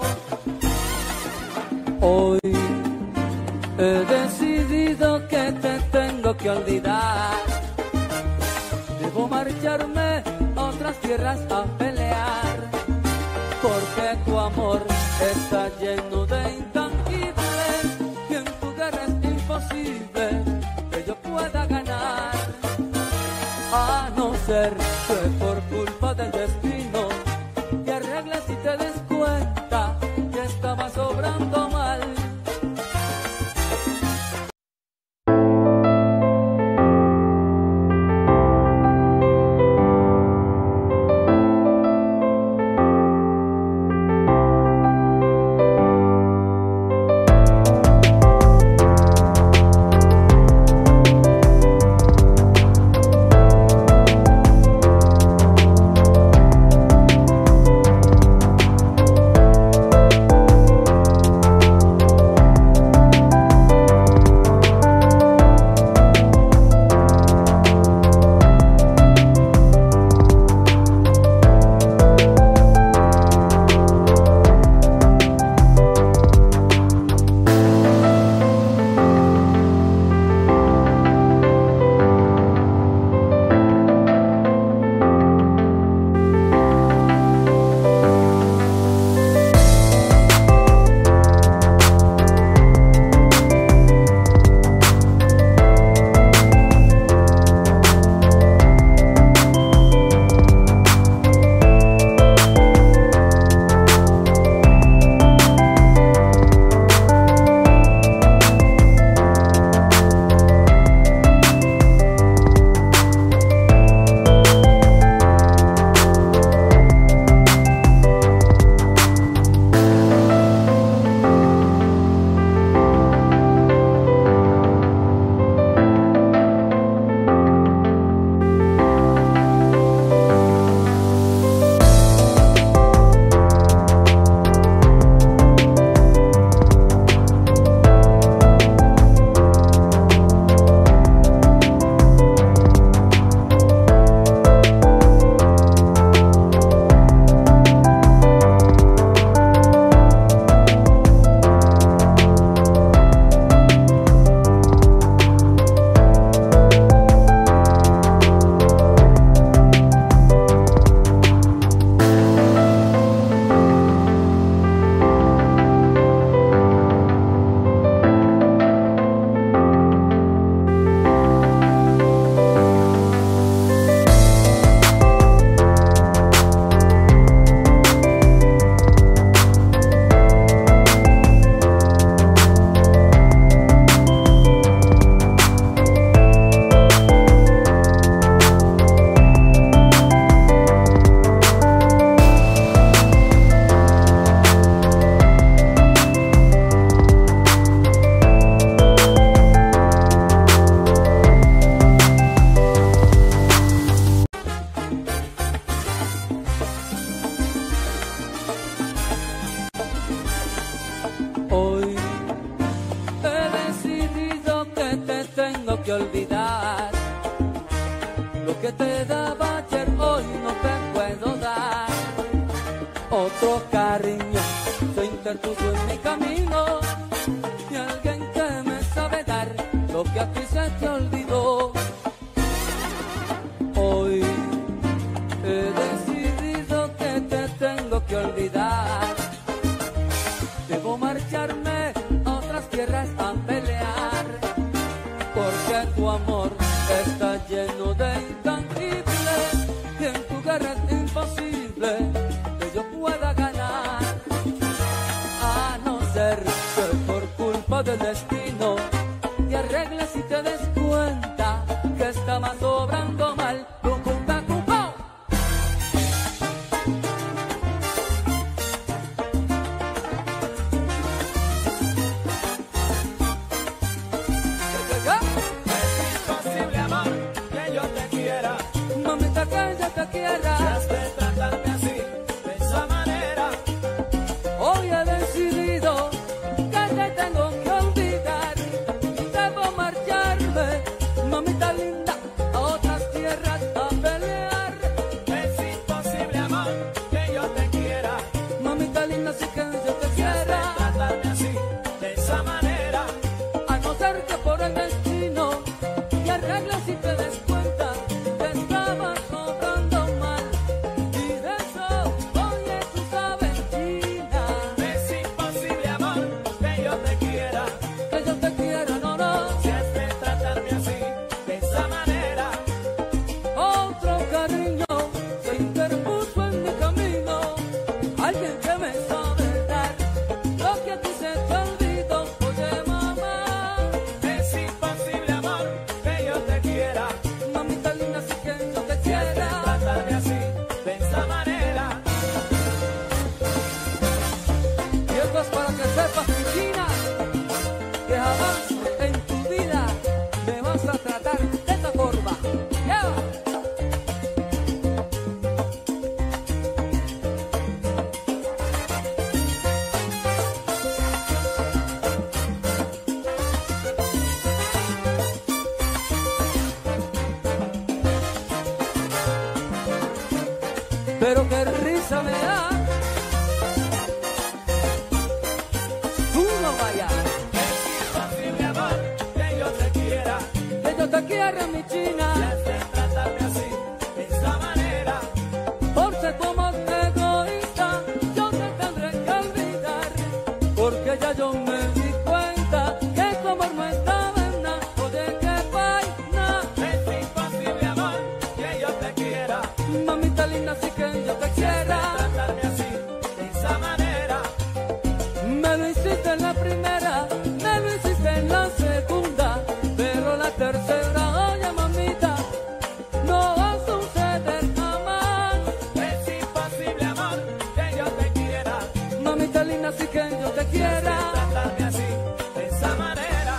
Hoy he decidido que te tengo que olvidar. Debo marcharme a otras tierras a pelear, porque tu amor está lleno de intangibles y en tu guerra es imposible que yo pueda ganar. A no ser que por culpa del destino te arregles y te des cuenta que estaba sobrando mal. que olvidar. Lo que te daba ayer hoy no te puedo dar. Otro cariño se interpuso en mi camino, y alguien que me sabe dar lo que a ti se te olvidó. Hoy he decidido que te tengo que olvidar. Debo marcharme a otras tierras a pelear, porque tu amor está lleno de intangibles, y en tu guerra es imposible que yo pueda ganar. A no ser que por culpa del destino te arregles y te des cuenta que estabas obrando mal. Que yo te quiera, Si has de tratarme así, de esa manera, hoy he decidido que te tengo que olvidar. Debo marcharme, mamita linda, a otras tierras a pelear. es imposible, amor, que yo te quiera. Mamita linda, sí que yo te Si has de quiera, tratarme así, de esa manera, a no ser que por el destino te arregles y te des cuenta que estabas obrando mal. Y de eso, oye, tú sabes, China, es imposible, amor, que yo te quiera. que yo te quiera, no, no. Si has de tratarme así, de esa manera, Otro cariño se interpuso en mi camino, alguien que me sabe dar lo que a ti se te olvidó. Oye, mamá, es imposible, amor, que yo te quiera. mamita linda, sí que yo te Si has de quiera. tratarme así, de esa manera, Y esto es para que sepas, mi China, que jamás en tu vida me vas a tratar de esta forma. ¡Lleva! Pero qué risa me da. Tú no vayas, imposible, amor, que yo te quiera. que yo te quiero, mi Si China, has de tratarme así, de esa manera, por ser tu amor egoísta, yo te tendré que olvidar, porque ya yo me di cuenta que tu amor no estaba en nada. Oye, qué vaina, es imposible, amor, que yo te quiera. mamita linda, sí que yo te quiera. Tratarme así, de esa manera, Me lo hiciste en la primera, me lo hiciste en la segunda, pero la tercera, oye mamita, no va a suceder jamás. es imposible, amor, que yo te quiera. Mamita linda, sí que yo te quiera. Tratarme así, de esa manera,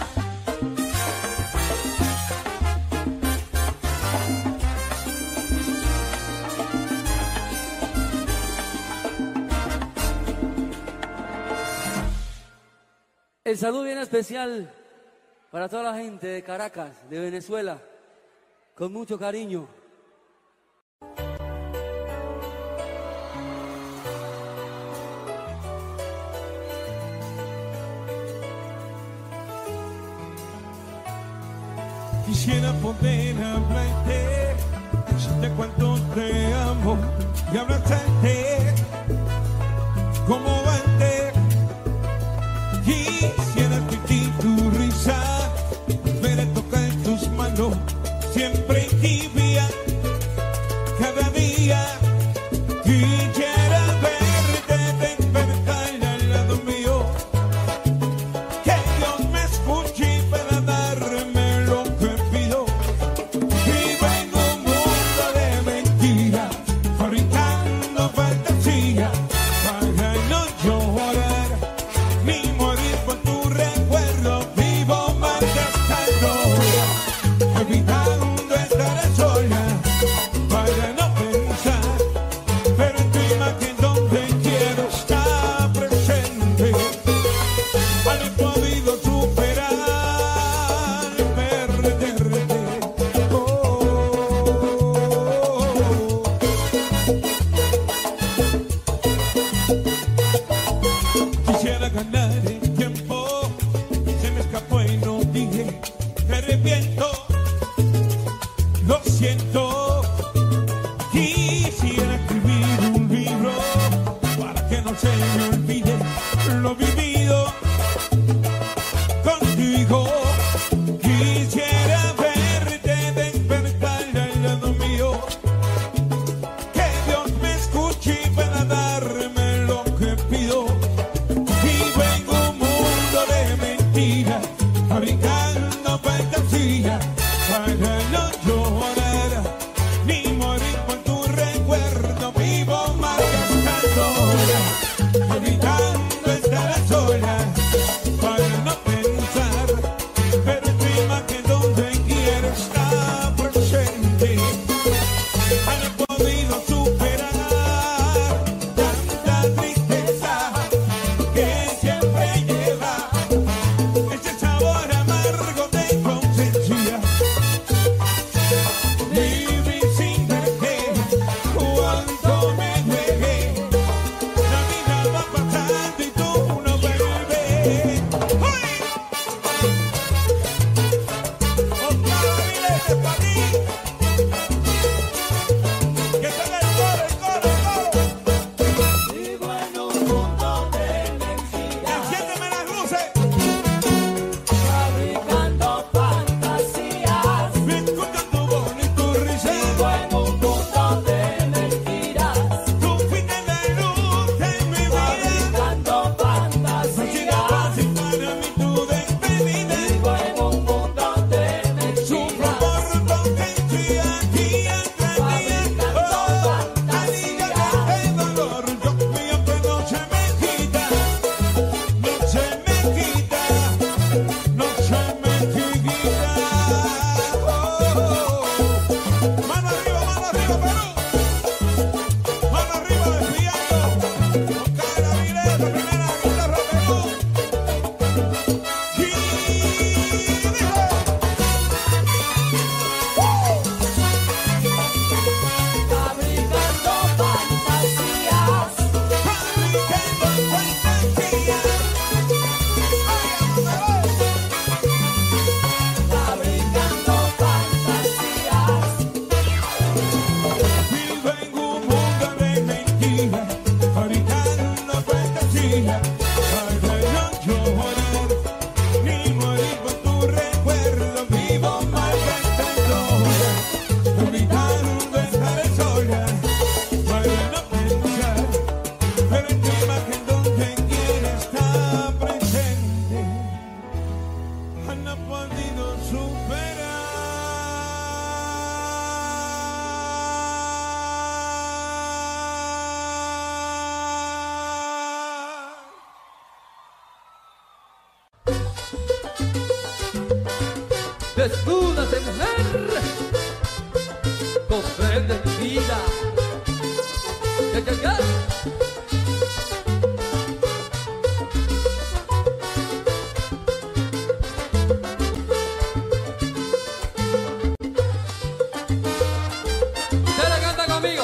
El saludo bien especial para toda la gente de Caracas, de Venezuela, con mucho cariño. Quisiera poder hablarte, decirte cuánto te amo y abrazarte como antes. Quisiera sentir tu risa, ver tocar tus manos, siempre tibia, cada día. Quisiera verte despertar al lado mío, que Dios me escuche para darme lo que pido. Vivo en un mundo de mentiras, fabricando fantasías para no yo. me arrepiento, lo siento. Quisiera escribir un libro para que no se me olvide lo vivido contigo. Quisiera verte despertar al lado mío, que Dios me escuche y pueda darme lo que pido. Vivo en un mundo de mentiras, fabricando fantasías para no llorar ni morir por tu recuerdo. Vivo malgastando horas, evitando estar a solas para no pensar, pero encima que donde quiero está presente. Han podido superar tanta tristeza que siempre lleva ese sabor amargo de conciencia. Viví sin verte cuando me juegué, la vida va pasando y tú no vuelves. ¡Uy! Oscar Avilés es para ti, que se le corre, corre. Vivo en un mundo de mentiras, Enciéndeme las luces, fabricando fantasías. me escucho tu voz y tu risa. Vivo en un mundo de mentiras, Tú fuiste la luz de mi vida, fabricando no ha sido fantasías. fácil para mí tu despedida. Vivo en un mundo de Sufro mentiras, por tu ausencia día tras día. Oh, alívame este dolor, Dios mío, que no se me quita, no se me quita, no se me quita. Oh, mano arriba, Perú. Mano arriba, desviando. Oscar Avilés, la primera guitarra Perú. Y dijo. fabricando fantasías. Fabricando fantasías. Fabricando fantasías. Vivo en un mundo de mentiras, fabricando fantasías para no llorar ni morir por tu recuerdo. Vivo malgastando horas, evitando estar sola para no pensar, pero encima que donde quiera está presente. Han podido superar. Desnúdate, mujer, comprende mi vida. Ya. Se la canta conmigo.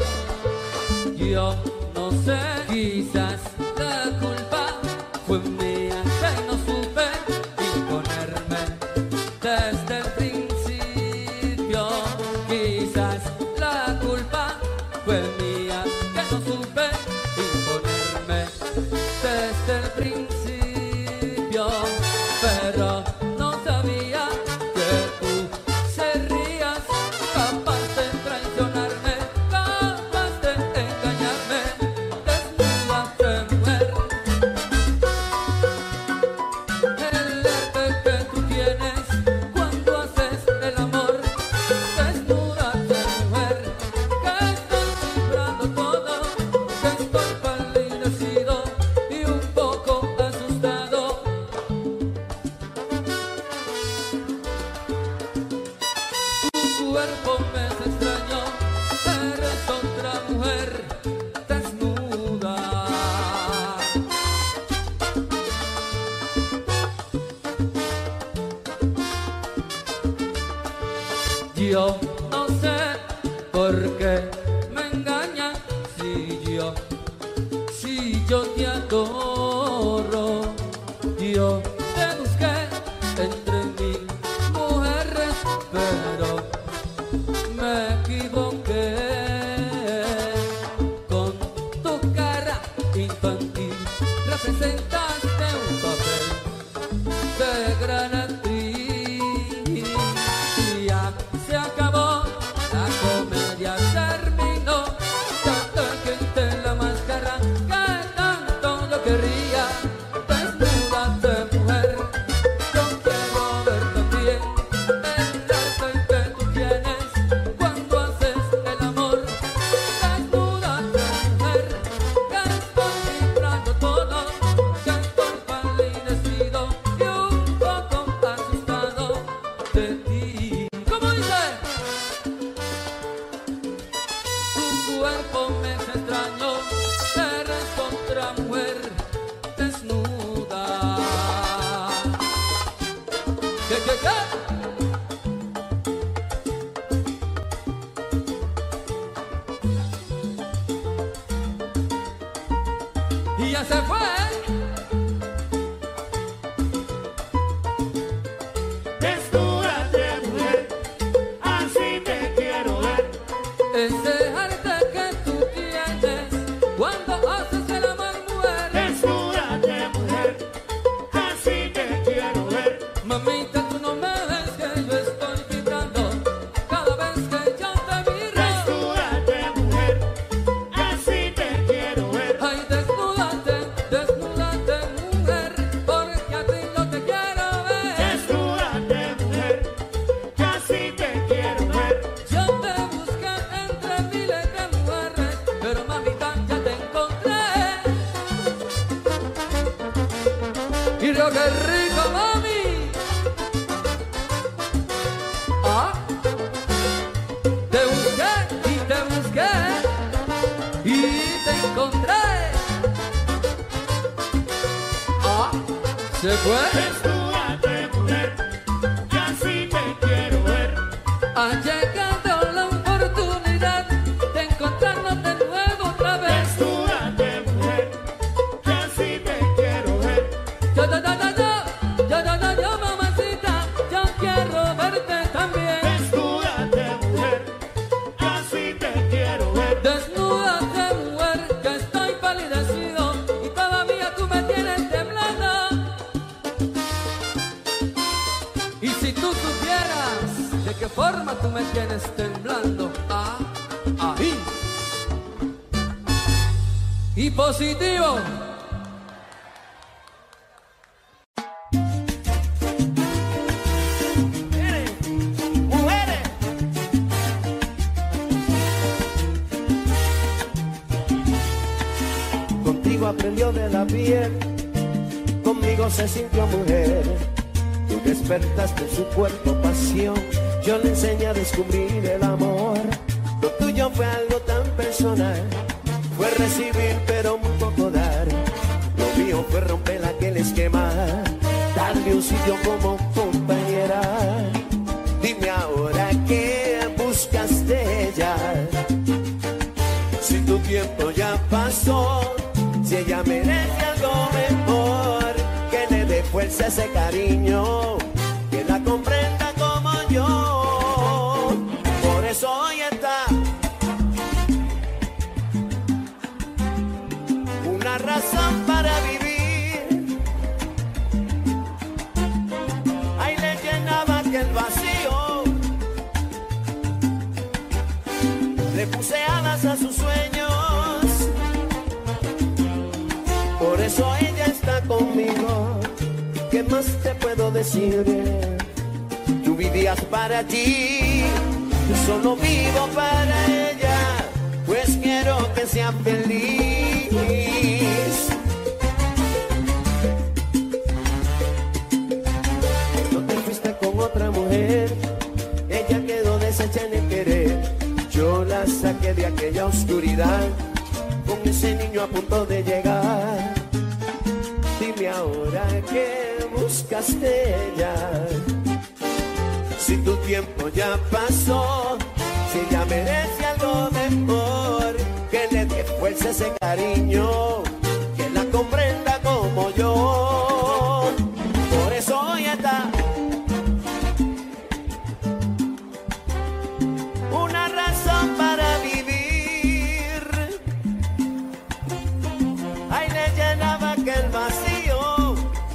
Yo no sé, quizás la culpa fue mía que no supe imponerme desde el principio. Quizás la culpa fue mía que no supe imponerme desde el principio. Pero no sabía que tú serías capaz de traicionarme, capaz de engañarme. Desnúdate, mujer. El arte que tú tienes cuando haces el amor. Desnúdate, mujer, que estoy cifrando todo, que estoy palidecido y un poco asustado. Tu cuerpo me es extraño, eres otra mujer desnuda. Yo no sé por qué me engañas si yo te adoro. Yo te busqué entre mil ti. ¿Cómo dice? Tu cuerpo me es extraño, eres otra mujer desnuda. ¿Qué? Y ya se fue. Desnúdate, mujer, así te quiero ver. Ese arte que tú tienes cuando haces el amor, mujer. Desnúdate, mujer, así te quiero ver. Mamita, tú no me ves que yo estoy vibrando cada vez que yo te miro. Desnúdate, mujer, así te quiero ver. Ay, desnúdate, mujer, porque a ti no te quiero ver. Desnúdate, mujer, así te quiero ver. Yo te busqué entre miles de mujeres, pero mamita, ya te encontré. Y yo, qué rico, mami. Ah, te busqué y te encontré. Ah, se fue. Desnúdate, mujer, así te quiero ver. Ha llegado la oportunidad de encontrarnos de nuevo otra vez. Desnúdate, mujer, así te quiero ver. Yo, mamacita, yo quiero verte también. Desnúdate, mujer, así te quiero ver. Desnúdate, mujer, que estoy palidecido y todavía tú me tienes temblando. Y si tú supieras de qué forma tú me tienes temblando, ahí. Y positivo. Mujeres, Contigo aprendió de la piel, conmigo se sintió mujer. Tú despertaste en su cuerpo pasión, yo le enseñé a descubrir el amor. Lo tuyo fue algo tan personal, fue recibir pero muy poco dar. Lo mío fue romper aquel esquema, darle un sitio como compañera. Dime ahora qué buscas de ella, si tu tiempo ya pasó, si ella merece algo mejor, que le dé fuerza a ese cariño, que la comprenda como yo. Por eso hoy está una razón para vivir. Ahí le llenaba aquel vacío, le puse alas a sus sueños. Por eso ella está conmigo. ¿Qué más te puedo decir? Tú vivías para ti, yo solo vivo para ella, pues quiero que sea feliz. No te fuiste con otra mujer, ella quedó deshecha en el querer. Yo la saqué de aquella oscuridad, con ese niño a punto de llegar. Dime ahora qué buscas de ella, si tu tiempo ya pasó, si ella merece algo mejor, que le dé fuerza a ese cariño, que la comprenda como yo. Por eso hoy está una razón para vivir. Ahí le llenaba aquel vacío,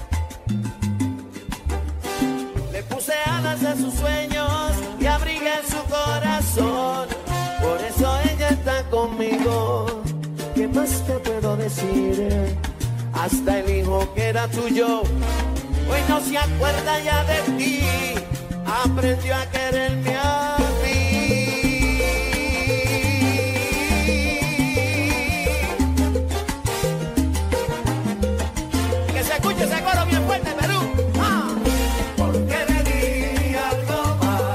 le puse alas a sus sueños y abrigué su corazón. Por eso ella está conmigo. ¿Qué más te puedo decir? Hasta el hijo que era tuyo hoy no se acuerda ya de ti, aprendió a quererme a mí. Que se escuche ese coro bien fuerte, Perú. Porque le di algo más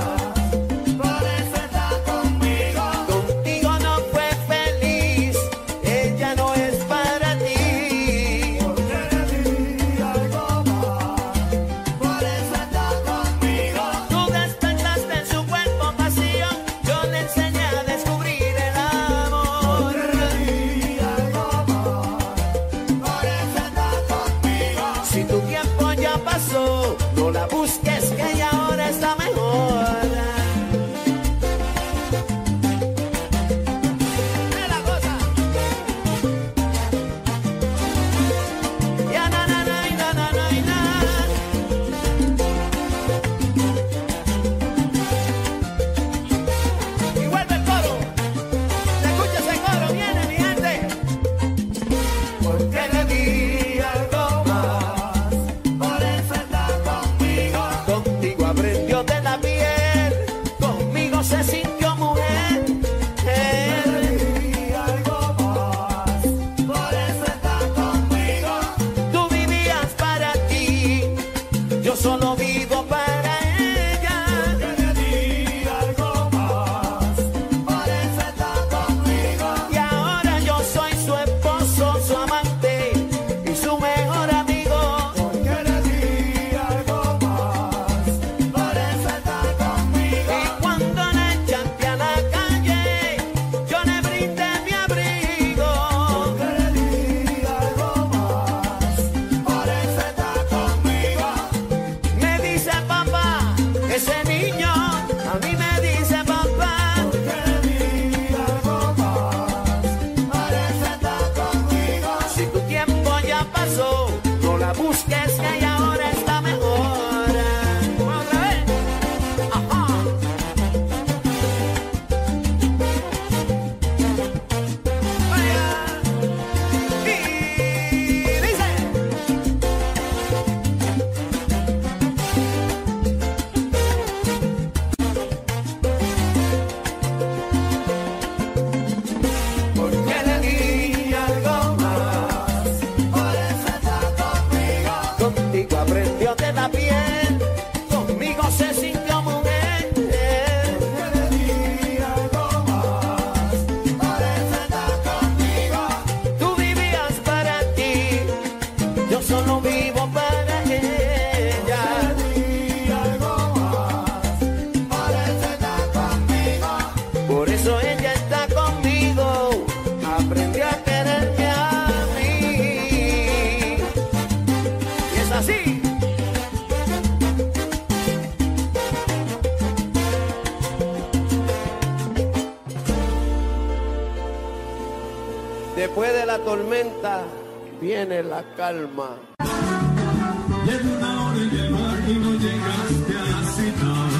Después de la tormenta viene la calma. Llevo una hora en el mar y no llegaste a citar.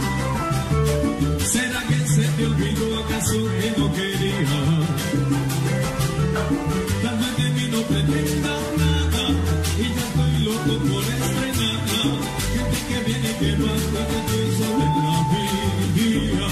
¿Será que se te olvidó acaso que no quería? Tal vez de mí no pretenda nada y ya estoy loco por estrenarla. Gente que viene y que va, que estoy sobre la vía.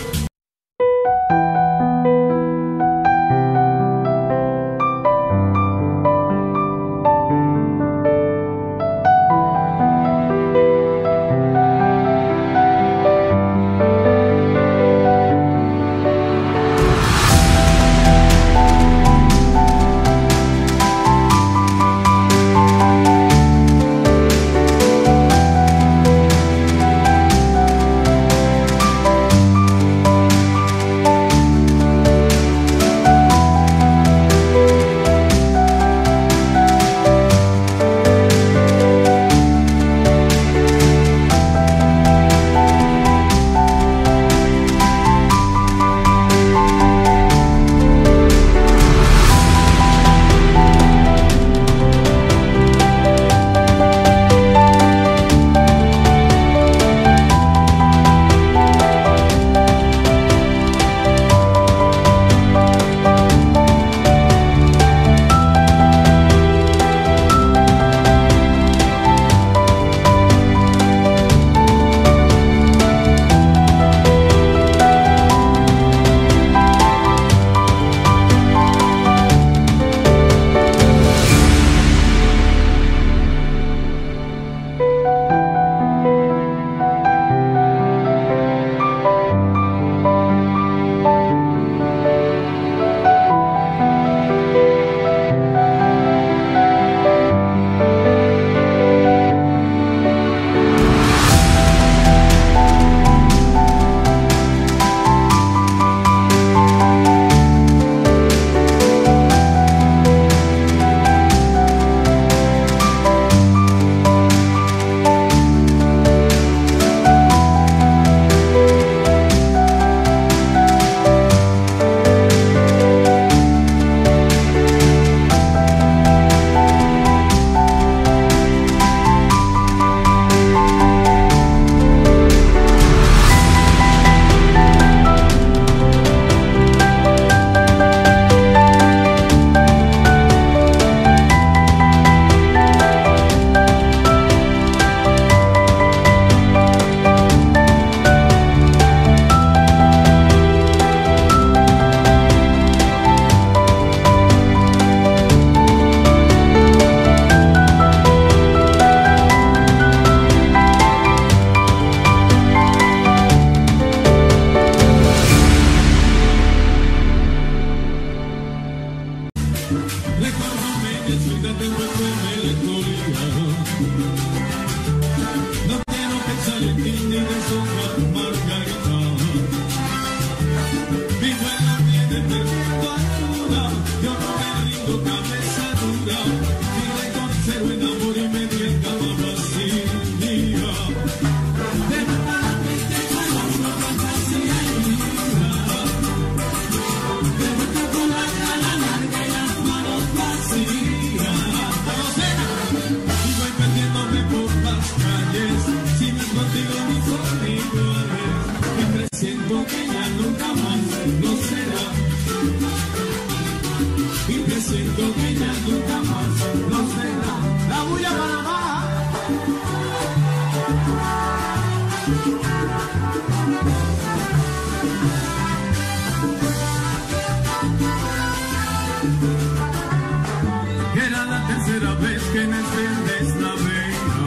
Era la tercera vez que me enciendes la vela.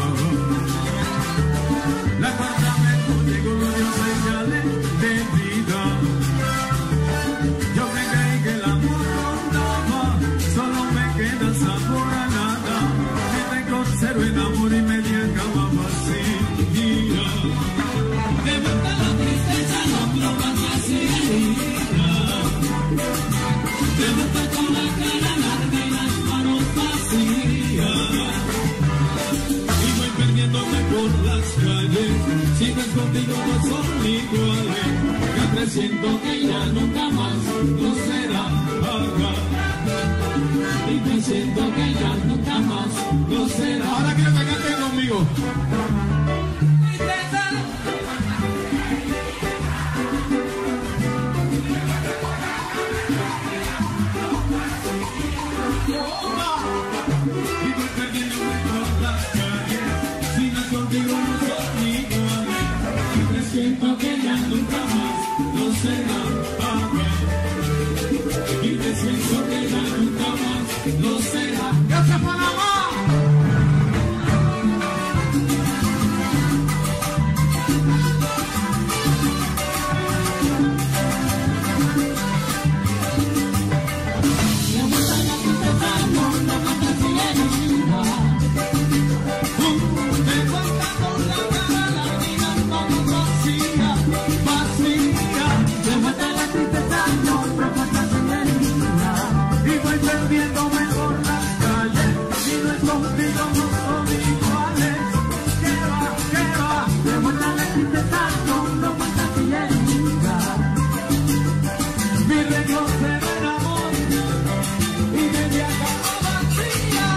La cuarta vez contigo no dio señales de vida. Yo que creí que el amor rondaba, solo me queda sabor a nada. Que te conservo en amor y me acaba vacía. De vuelta la tristeza, no pruebas así. De vuelta con la cara larga y las manos vacías. Y voy perdiéndome por las calles. Sigues contigo, no son iguales. Ya presiento que ya nunca más no será. siento que ya nunca más lo será. Ahora quiero que canten conmigo. Y voy perdiéndome por las calles, si no es contigo no soy igual. Y presiento que ya nunca más lo será. Y presiento que ya nunca más lo será. ¡Gracias, Panamá! Viéndome por las calles, si no es contigo no son iguales. ¿Qué va? De vuelta la tristeza, no fantasía herida. Mi reloj se ve el amor y media cama vacía.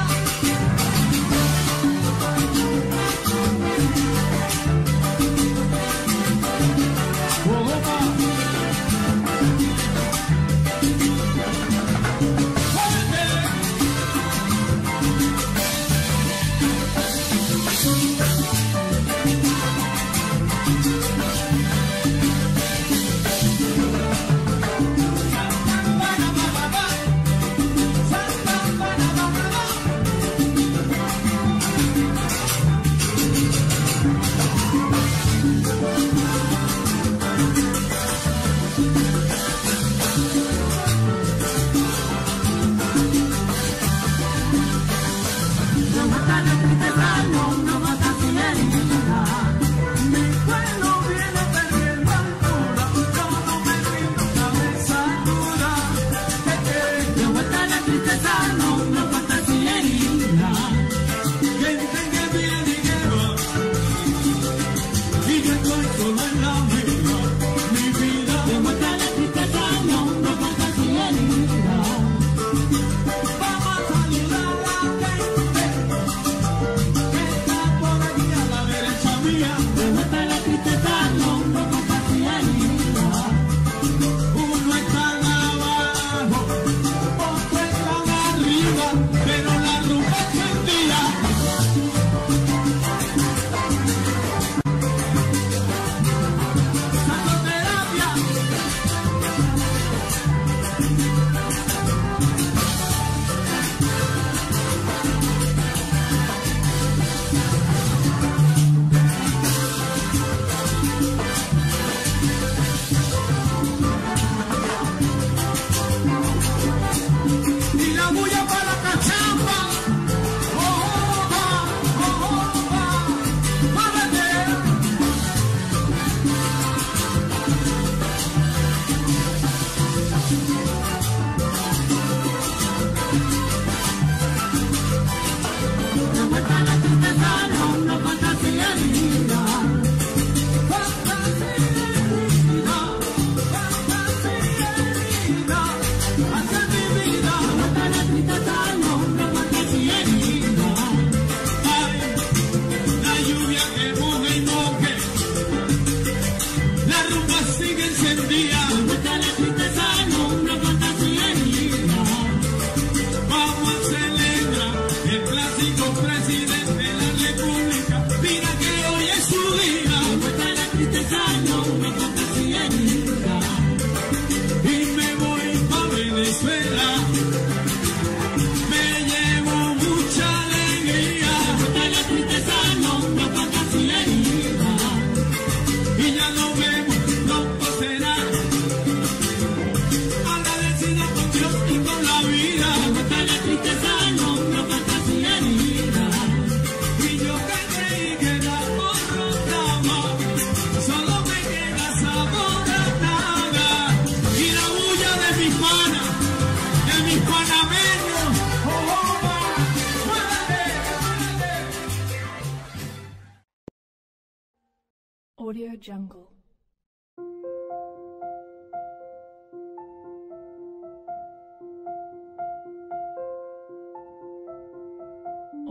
Audio Jungle.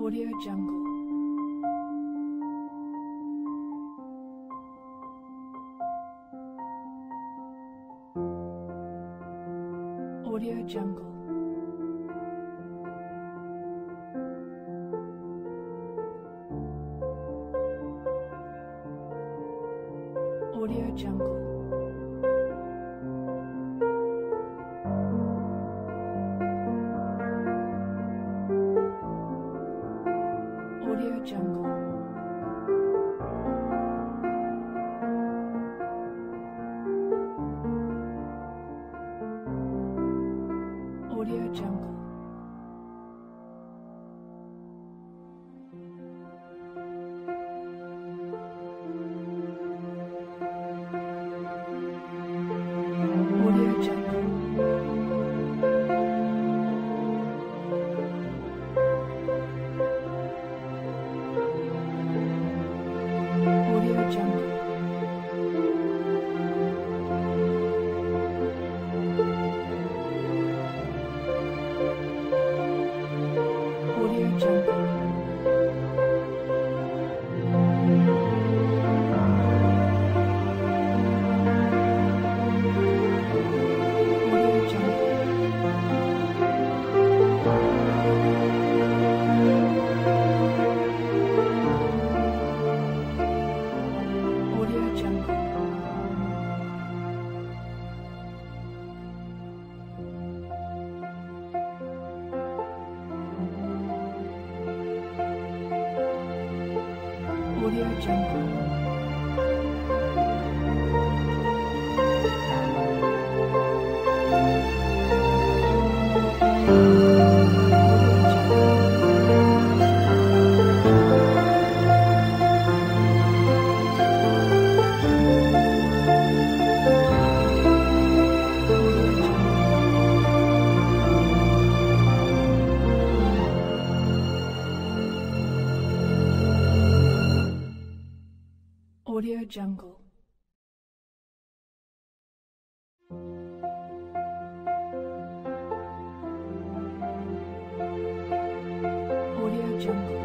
Audio Jungle. Audio Jungle. Audio Jungle. Audio Jungle. Audio Jungle. Audio Jungle. Audio Jungle. Audio Jungle. Audio Jungle. Audio Jungle. Audio Jungle. Audio Jungle. Audio Jungle.